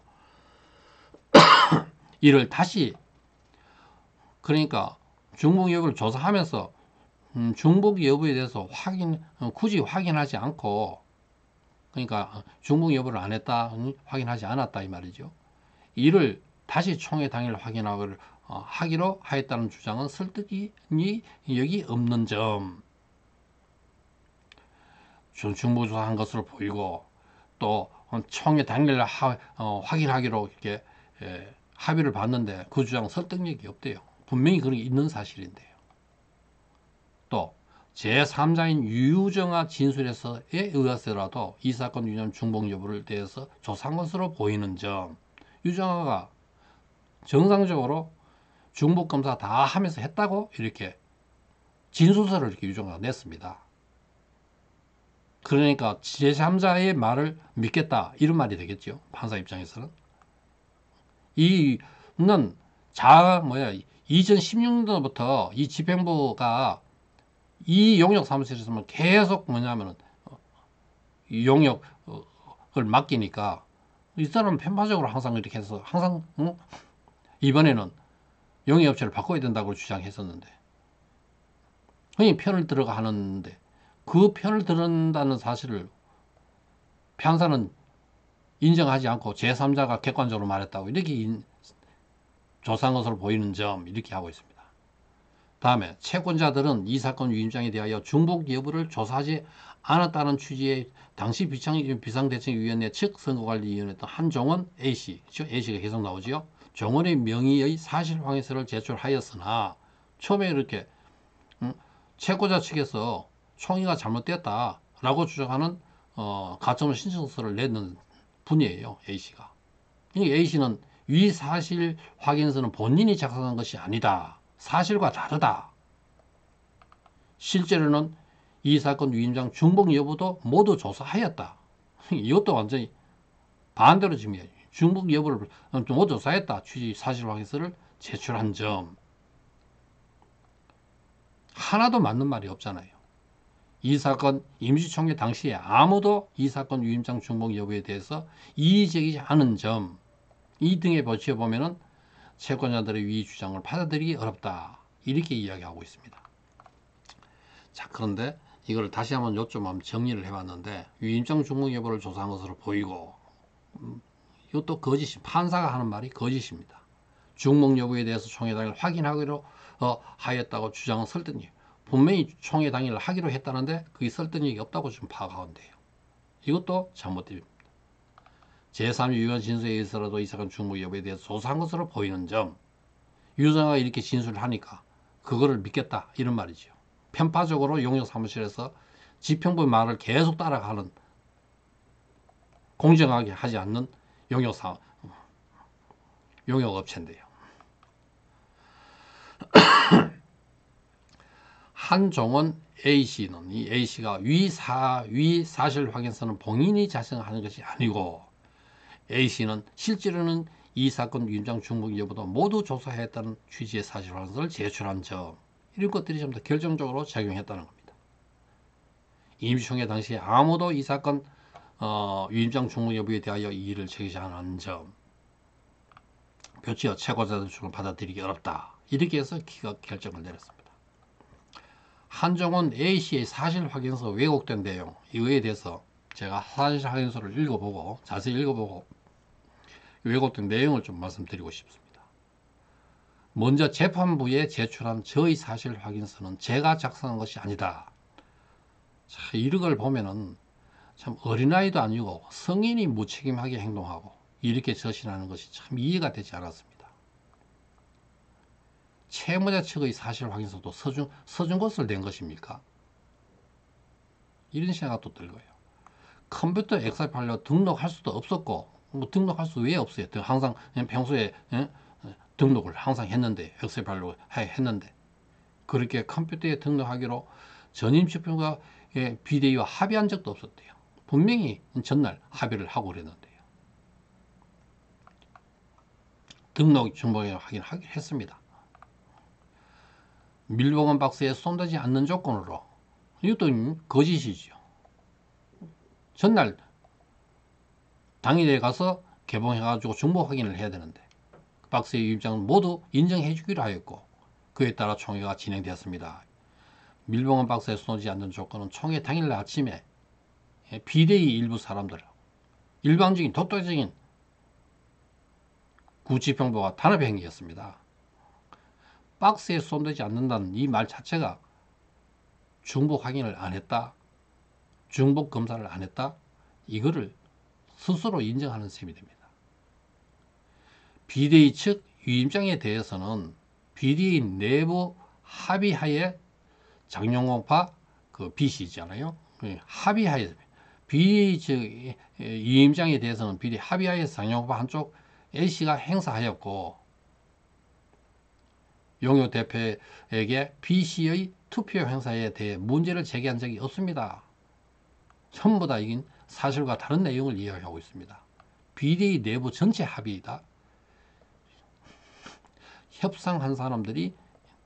이를 다시 그러니까 중복 여부를 조사하면서 음, 중복 여부에 대해서 확인 어, 굳이 확인하지 않고 그러니까 중복 여부를 안 했다 확인하지 않았다 이 말이죠. 이를 다시 총회 당일 확인하기로 어, 하기로 하였다는 주장은 설득이 여기 없는 점. 중복 조사한 것으로 보이고 또 총회 당일 하, 어, 확인하기로 이렇게 예, 합의를 봤는데 그 주장은 설득력이 없대요. 분명히 그런 게 있는 사실인데요. 또 제삼자인 유정아 진술에서에 의해서라도 이 사건 유념 중복 여부를 대해서 조사한 것으로 보이는 점, 유정화가 정상적으로 중복 검사 다 하면서 했다고 이렇게 진술서를 이렇게 유정화가 냈습니다. 그러니까 제삼자의 말을 믿겠다 이런 말이 되겠죠. 판사 입장에서는. 이는 자 뭐야 이천십육 년도부터 이 집행부가 이 용역 사무실에서만 계속 뭐냐면은 이 용역을 맡기니까 이 사람은 편파적으로 항상 이렇게 해서 항상 응? 이번에는 용역업체를 바꿔야 된다고 주장했었는데 흔히 편을 들어가 하는데 그 편을 들은다는 사실을 판사는 인정하지 않고 제삼자가 객관적으로 말했다고 이렇게 인, 조사한 것으로 보이는 점 이렇게 하고 있습니다. 다음에 채권자들은 이 사건 위임장에 대하여 중복 여부를 조사하지 않았다는 취지의 당시 비상대책위원회 측 선거관리위원회였던 한종원 A씨, A씨가 계속 나오지요. 종원의 명의의 사실황의서를 제출하였으나 처음에 이렇게 음, 채권자 측에서 총의가 잘못됐다라고 주장하는 어, 가처분 신청서를 냈는 분이에요. A씨가. A씨는 위 사실 확인서는 본인이 작성한 것이 아니다. 사실과 다르다. 실제로는 이 사건 위임장 중복 여부도 모두 조사하였다. 이것도 완전히 반대로 지금 중복 여부를 모두 조사했다. 취지 사실 확인서를 제출한 점. 하나도 맞는 말이 없잖아요. 이 사건 임시총회 당시에 아무도 이 사건 위임장 중복 여부에 대해서 이의제기지 않은 점. 이 등에 보시보면은 채권자들의 위 주장을 받아들이기 어렵다. 이렇게 이야기하고 있습니다. 자, 그런데 이걸 다시 한번 요점 한번 정리를 해봤는데 위임장 중복 여부를 조사한 것으로 보이고 음, 이것도 거짓이 판사가 하는 말이 거짓입니다. 중복 여부에 대해서 총회 당일 확인하기로 어, 하였다고 주장은 설득력. 분명히 총회 당일 하기로 했다는데 그게 설득력이 없다고 지금 파악하는데요. 이것도 잘못됩니다. 제삼 위원 진술에 의해서라도 이 사건 중복 여부에 대해서 조사한 것으로 보이는 점. 유정화가 이렇게 진술을 하니까 그거를 믿겠다 이런 말이죠. 편파적으로 용역 사무실에서 집행부의 말을 계속 따라가는 공정하게 하지 않는 용역사 용역업체인데요. 한종원 A씨는 이 A씨가 위사, 위사실 확인서는 본인이 작성하는 것이 아니고 A씨는 실제로는 이 사건 위임장 중복 여부도 모두 조사했다는 취지의 사실 확인서를 제출한 점 이런 것들이 좀 더 결정적으로 작용했다는 겁니다. 임시총회 당시에 아무도 이 사건 어, 위임장 중복 여부에 대하여 이의를 제기하지 않은 점 표치어 채권자들 중을 받아들이기 어렵다. 이렇게 해서 기각 결정을 내렸습니다. 한종원 A씨의 사실 확인서 왜곡된 내용 이거에 대해서 제가 사실 확인서를 읽어보고 자세히 읽어보고 왜곡된 내용을 좀 말씀드리고 싶습니다. 먼저 재판부에 제출한 저의 사실 확인서는 제가 작성한 것이 아니다. 자, 이런 걸 보면은 참 어린아이도 아니고 성인이 무책임하게 행동하고 이렇게 저신하는 것이 참 이해가 되지 않았습니다. 채무자 측의 사실 확인서도 서준, 서준 것을 낸 것입니까? 이런 생각도 들고요. 컴퓨터 엑셀 파일로 등록할 수도 없었고 뭐 등록할 수 왜 없어요? 항상 그냥 평소에 에? 등록을 항상 했는데 엑셀 파일로 했는데 그렇게 컴퓨터에 등록하기로 전임 집행부가 비대위와 합의한 적도 없었대요. 분명히 전날 합의를 하고 그랬는데요. 등록 정보에 확인하기로 했습니다. 밀봉원 박스에 손대지 않는 조건으로 이것도 거짓이죠. 전날 당일에 가서 개봉해가지고 정보 확인을 해야 되는데 박스의 유입장은 모두 인정해 주기로 하였고 그에 따라 총회가 진행되었습니다. 밀봉원 박스에 손대지 않는 조건은 총회 당일 아침에 비대위 일부 사람들 일방적인 독도적인 구집행부가 단합 행위였습니다. 박스에 손대지 않는다는 이 말 자체가 중복 확인을 안 했다, 중복 검사를 안 했다, 이거를 스스로 인정하는 셈이 됩니다. 비대위 측 위임장에 대해서는 비대위 내부 합의하에 장용호파 그 B씨잖아요. 합의하에 비대위 측 위임장에 대해서는 비대위 합의하에 장용호파 한쪽 A씨가 행사하였고 용효 대표에게 B씨의 투표 행사에 대해 문제를 제기한 적이 없습니다. 전부 다 이긴 사실과 다른 내용을 이야기하고 있습니다. 비대위 내부 전체 합의이다. 협상한 사람들이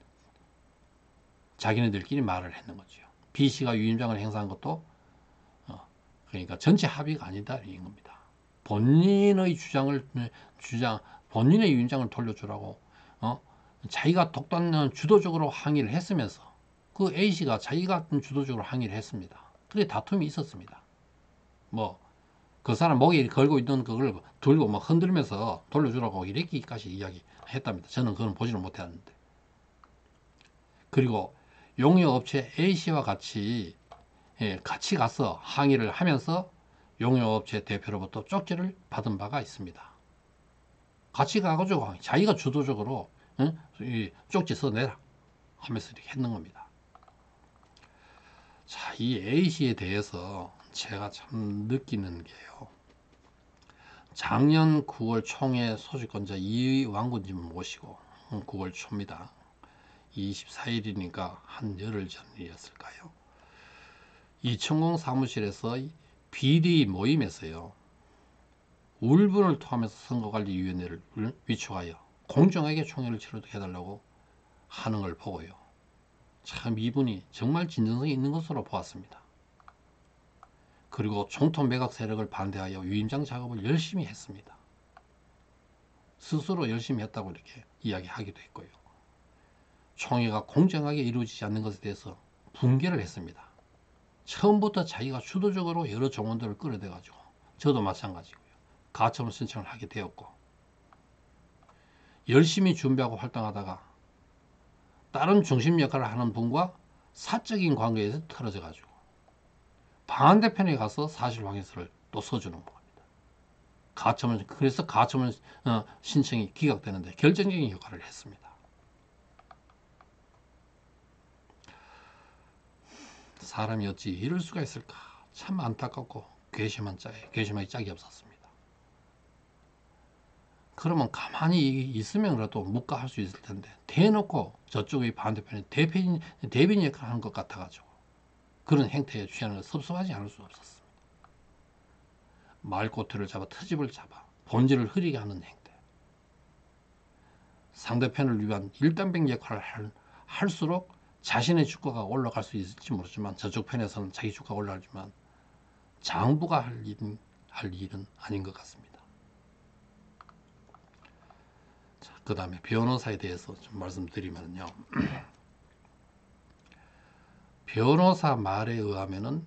자기네들끼리 말을 했는 거죠. B씨가 위원장을 행사한 것도 어, 그러니까 전체 합의가 아니다 이런 겁니다. 본인의 주장을 주장 본인의 위원장을 돌려주라고 어? 자기가 독단 주도적으로 항의를 했으면서 그 A씨가 자기가 주도적으로 항의를 했습니다. 그게 다툼이 있었습니다. 뭐 그 사람 목에 걸고 있던 그걸 들고 막 흔들면서 돌려주라고 이렇게까지 이야기했답니다. 저는 그건 보지를 못했는데. 그리고 용역업체 A씨와 같이 예, 같이 가서 항의를 하면서 용역업체 대표로부터 쪽지를 받은 바가 있습니다. 같이 가가지고 자기가 주도적으로 응? 이 쪽지 써내라 하면서 이렇게 했는 겁니다. 자, 이 A씨에 대해서 제가 참 느끼는 게요. 작년 구월 총회 소집권자 이왕군님을 모시고 구월 초입니다. 이십사일이니까 한 열흘 전이었을까요? 이천공 사무실에서 비대위 모임에서요. 울분을 토하면서 선거관리위원회를 위촉하여 공정하게 총회를 치러해달라고 하는 걸 보고요. 참 이분이 정말 진정성이 있는 것으로 보았습니다. 그리고 총토 매각 세력을 반대하여 위임장 작업을 열심히 했습니다. 스스로 열심히 했다고 이렇게 이야기하기도 했고요. 총회가 공정하게 이루어지지 않는 것에 대해서 분개를 했습니다. 처음부터 자기가 주도적으로 여러 정원들을 끌어대 가지고 저도 마찬가지고요. 가처분 신청을 하게 되었고 열심히 준비하고 활동하다가 다른 중심 역할을 하는 분과 사적인 관계에서 틀어져 가지고 반대편에 가서 사실 확인서를 또 써주는 겁니다. 가처분 그래서 가처분 어, 신청이 기각되는데 결정적인 역할을 했습니다. 사람이 어찌 이럴 수가 있을까? 참 안타깝고 괘씸한 짝에 괘씸하게 짝이 없었습니다. 그러면 가만히 있으면 그래도 묵과할 수 있을 텐데 대놓고 저쪽의 반대편에 대변인, 대변인 역할을 하는 것 같아가지고 그런 행태에 취하는 섭섭하지 않을 수 없었습니다. 말꼬투리를 잡아 트집을 잡아 본질을 흐리게 하는 행태. 상대편을 위한 일단백 역할을 할, 할수록 자신의 주가가 올라갈 수 있을지 모르지만 저쪽 편에서는 자기 주가가 올라가지만 장부가 할 일은, 할 일은 아닌 것 같습니다. 그 다음에 변호사에 대해서 좀 말씀드리면요. 변호사 말에 의하면은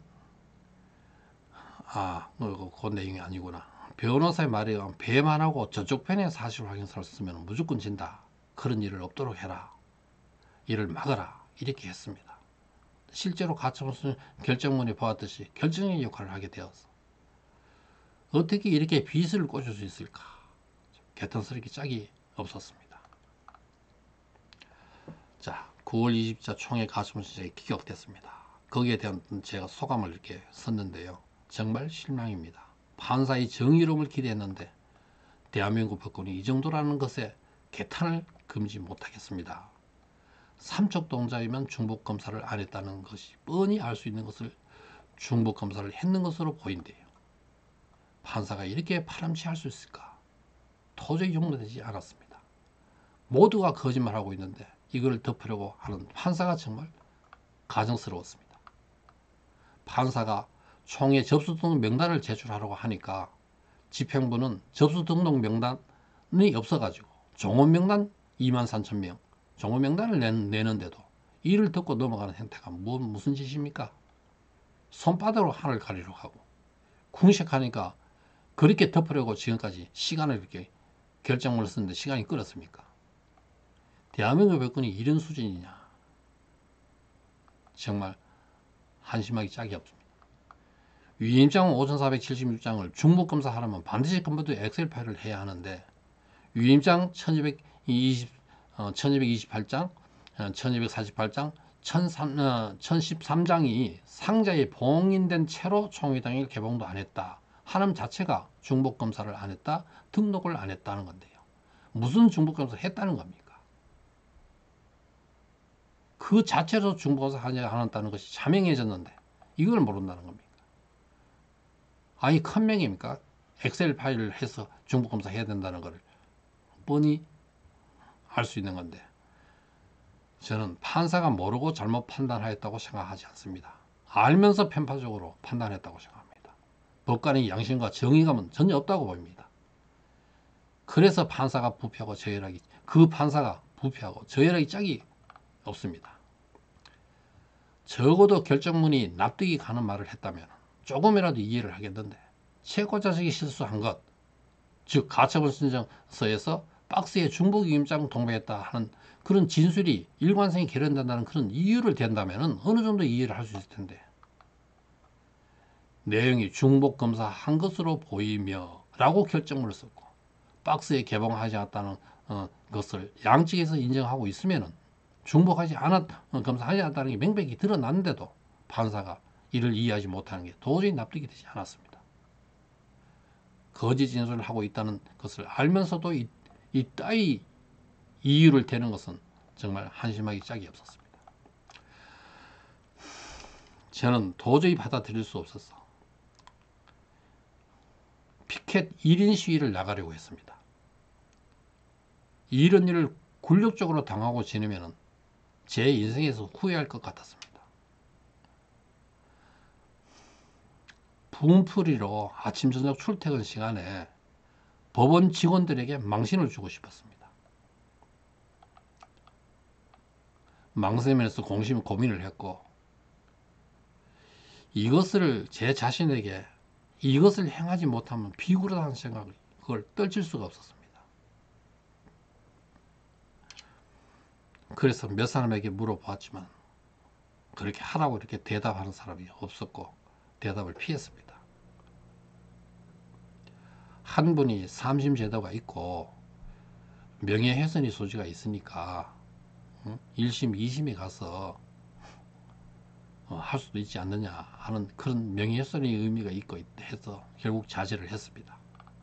아, 그, 그 내용이 아니구나. 변호사의 말에 의하면 배만하고 저쪽 편에 사실 확인서를 쓰면 무조건 진다. 그런 일을 없도록 해라. 이를 막아라. 이렇게 했습니다. 실제로 가처분 결정문에 보았듯이 결정적인 역할을 하게 되어서 어떻게 이렇게 빚을 꽂을 수 있을까? 개탄스럽게 짝이 없었습니다. 자, 구월 이십일 총회 가처분 신청이 기각됐습니다. 거기에 대한 제가 소감을 이렇게 썼는데요. 정말 실망입니다. 판사의 정의로움을 기대했는데 대한민국 법권이 이 정도라는 것에 개탄을 금지 못하겠습니다. 삼척동자이면 중복검사를 안 했다는 것이 뻔히 알 수 있는 것을 중복검사를 했는 것으로 보인대요. 판사가 이렇게 파렴치할 수 있을까? 도저히 용납되지 않았습니다. 모두가 거짓말하고 있는데 이걸 덮으려고 하는 판사가 정말 가증스러웠습니다. 판사가 총회 접수 등록 명단을 제출하라고 하니까 집행부는 접수 등록 명단이 없어가지고 종업 명단 이만 삼천 명 종업 명단을 내는데도 이를 듣고 넘어가는 행태가 뭐, 무슨 짓입니까? 손바닥으로 하늘 가리려고 하고 궁색하니까 그렇게 덮으려고 지금까지 시간을 이렇게 결정문을 쓰는데 시간이 끌었습니까? 대한민국 법권이 이런 수준이냐? 정말 한심하기 짝이 없습니다. 위임장 오천사백칠십육 장을 중복검사 하려면 반드시 컴퓨터 엑셀 파일을 해야 하는데 위임장 천이백이십, 어, 천이백이십팔 장, 어, 천이백사십팔 장, 천십삼 장이 상자에 봉인된 채로 총회 당일 개봉도 안 했다 하는 자체가 중복검사를 안 했다, 등록을 안 했다는 건데요. 무슨 중복검사를 했다는 겁니까? 그 자체로 중복검사 하지 않았다는 것이 자명해졌는데 이걸 모른다는 겁니까? 아니 큰 명입니까? 엑셀 파일을 해서 중복검사 해야 된다는 걸 뻔히 알 수 있는 건데, 저는 판사가 모르고 잘못 판단하였다고 생각하지 않습니다. 알면서 편파적으로 판단했다고 생각합니다. 법관의 양심과 정의감은 전혀 없다고 보입니다. 그래서 판사가 부패하고 저혈하기, 그 판사가 부패하고 저혈하기 짝이 없습니다. 적어도 결정문이 납득이 가는 말을 했다면 조금이라도 이해를 하겠는데, 채권자식이 실수한 것, 즉 가처분 신청서에서 박스에 중복위임장 동배했다 하는 그런 진술이 일관성이 개런된다는 그런 이유를 댄다면 어느 정도 이해를 할 수 있을 텐데, 내용이 중복검사 한 것으로 보이며 라고 결정문을 썼고 박스에 개봉하지 않았다는 어, 것을 양측에서 인정하고 있으면 중복하지 않았, 어, 검사하지 않았다는 게 명백히 드러났는데도 판사가 이를 이해하지 못하는 게 도저히 납득이 되지 않았습니다. 거짓 진술을 하고 있다는 것을 알면서도 이, 이 따위 이유를 대는 것은 정말 한심하기 짝이 없었습니다. 저는 도저히 받아들일 수 없어서 피켓 일 인 시위를 나가려고 했습니다. 이런 일을 굴욕적으로 당하고 지내면 제 인생에서 후회할 것 같았습니다. 분풀이로 아침 저녁 출퇴근 시간에 법원 직원들에게 망신을 주고 싶었습니다. 망설이면서 공심 고민을 했고, 이것을 제 자신에게 이것을 행하지 못하면 비굴하다는 생각을 그걸 떨칠 수가 없었습니다. 그래서 몇 사람에게 물어보았지만 그렇게 하라고 이렇게 대답하는 사람이 없었고 대답을 피했습니다. 한 분이 삼심제도가 있고 명예훼손의 소지가 있으니까 일 심, 이 심에 가서 할 수도 있지 않느냐 하는 그런 명예훼손의 의미가 있고 해서 결국 자제를 했습니다.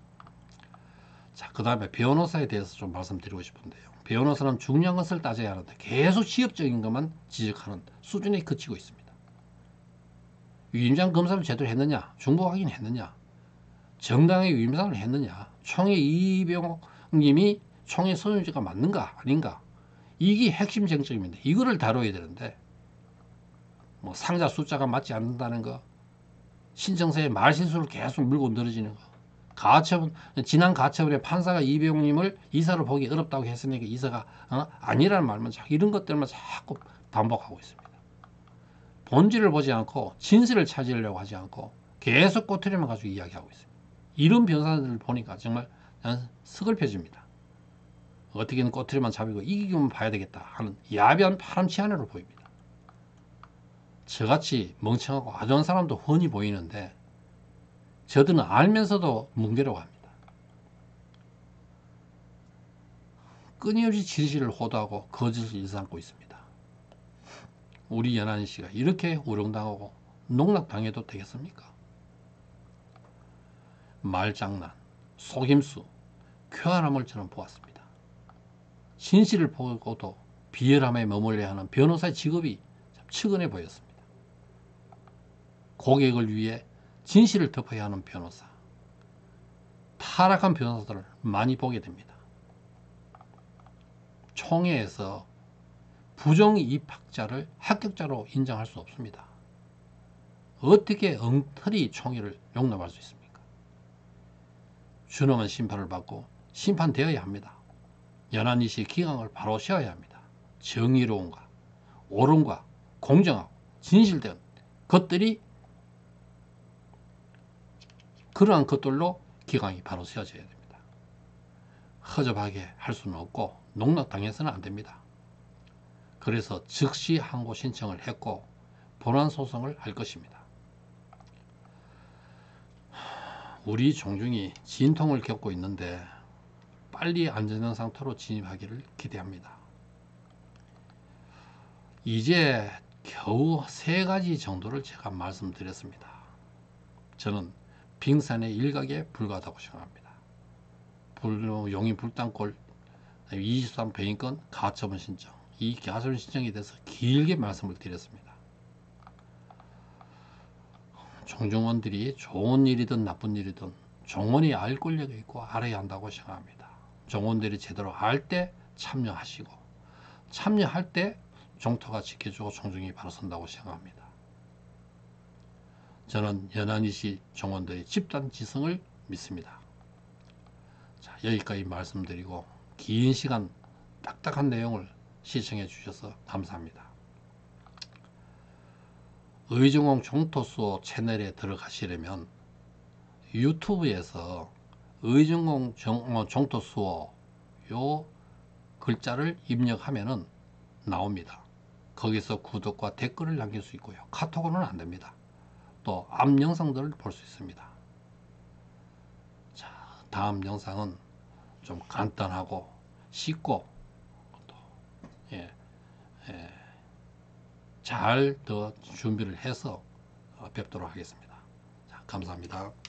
자, 그 다음에 변호사에 대해서 좀 말씀드리고 싶은데요. 변호사는 중요한 것을 따져야 하는데 계속 시협적인 것만 지적하는 수준에 그치고 있습니다. 위임장 검사를 제대로 했느냐, 중복 확인했느냐, 정당하게 위임장을 했느냐, 총회 이병옥님이 총회 소유주가 맞는가 아닌가, 이게 핵심 쟁점입니다. 이거를 다뤄야 되는데 뭐 상자 숫자가 맞지 않는다는 거, 신청서에 말실수를 계속 물고 늘어지는 거, 가처분, 지난 가처분에 판사가 이병욱님을 이사로 보기 어렵다고 했으니까 이사가 어? 아니라는 말만 자꾸 이런 것들만 자꾸 반복하고 있습니다. 본질을 보지 않고 진실을 찾으려고 하지 않고 계속 꼬투리만 가지고 이야기하고 있습니다. 이런 변호사들을 보니까 정말 서글퍼집니다. 어떻게든 꼬투리만 잡고 이기기만 봐야 되겠다 하는 야비한 파렴치 하나로 보입니다. 저같이 멍청하고 아둔한 사람도 훤히 보이는데 저들은 알면서도 뭉개려고 합니다. 끊임없이 진실을 호도하고 거짓을 일삼고 있습니다. 우리 연한희 씨가 이렇게 우롱당하고 농락당해도 되겠습니까? 말장난, 속임수, 쾌활함을 저는 보았습니다. 진실을 보고도 비열함에 머물러야 하는 변호사의 직업이 참 측은해 보였습니다. 고객을 위해 진실을 덮어야 하는 변호사, 타락한 변호사들을 많이 보게 됩니다. 총회에서 부정 입학자를 합격자로 인정할 수 없습니다. 어떻게 엉터리 총회를 용납할 수 있습니까? 준엄한 심판을 받고 심판되어야 합니다. 연한희 씨의 기강을 바로 세워야 합니다. 정의로움과 옳음과 공정하고 진실된 것들이, 그러한 것들로 기강이 바로 세워져야 됩니다. 허접하게 할 수는 없고 농락당해서는 안 됩니다. 그래서 즉시 항고 신청을 했고 본안 소송을 할 것입니다. 우리 종중이 진통을 겪고 있는데 빨리 안전한 상태로 진입하기를 기대합니다. 이제 겨우 세 가지 정도를 제가 말씀드렸습니다. 저는 빙산의 일각에 불과하다고 생각합니다. 불, 용인 불당골 이십삼 배인권 가처분 신청, 이 가처분 신청에 대해서 길게 말씀을 드렸습니다. 종중원들이 좋은 일이든 나쁜 일이든 종원이 알 권력이 있고 알아야 한다고 생각합니다. 종원들이 제대로 알 때 참여하시고, 참여할 때 종토가 지켜주고 종중이 바로 선다고 생각합니다. 저는 연안이시 종원들의 집단 지성을 믿습니다. 자, 여기까지 말씀드리고, 긴 시간 딱딱한 내용을 시청해 주셔서 감사합니다. 의정공 종토수호 채널에 들어가시려면 유튜브에서 의정공 종토수호 요 글자를 입력하면은 나옵니다. 거기서 구독과 댓글을 남길 수 있고요. 카톡으로는 안 됩니다. 또 앞 영상들을 볼 수 있습니다. 자, 다음 영상은 좀 간단하고 쉽고 또 예, 예, 잘 더 준비를 해서 뵙도록 하겠습니다. 자, 감사합니다.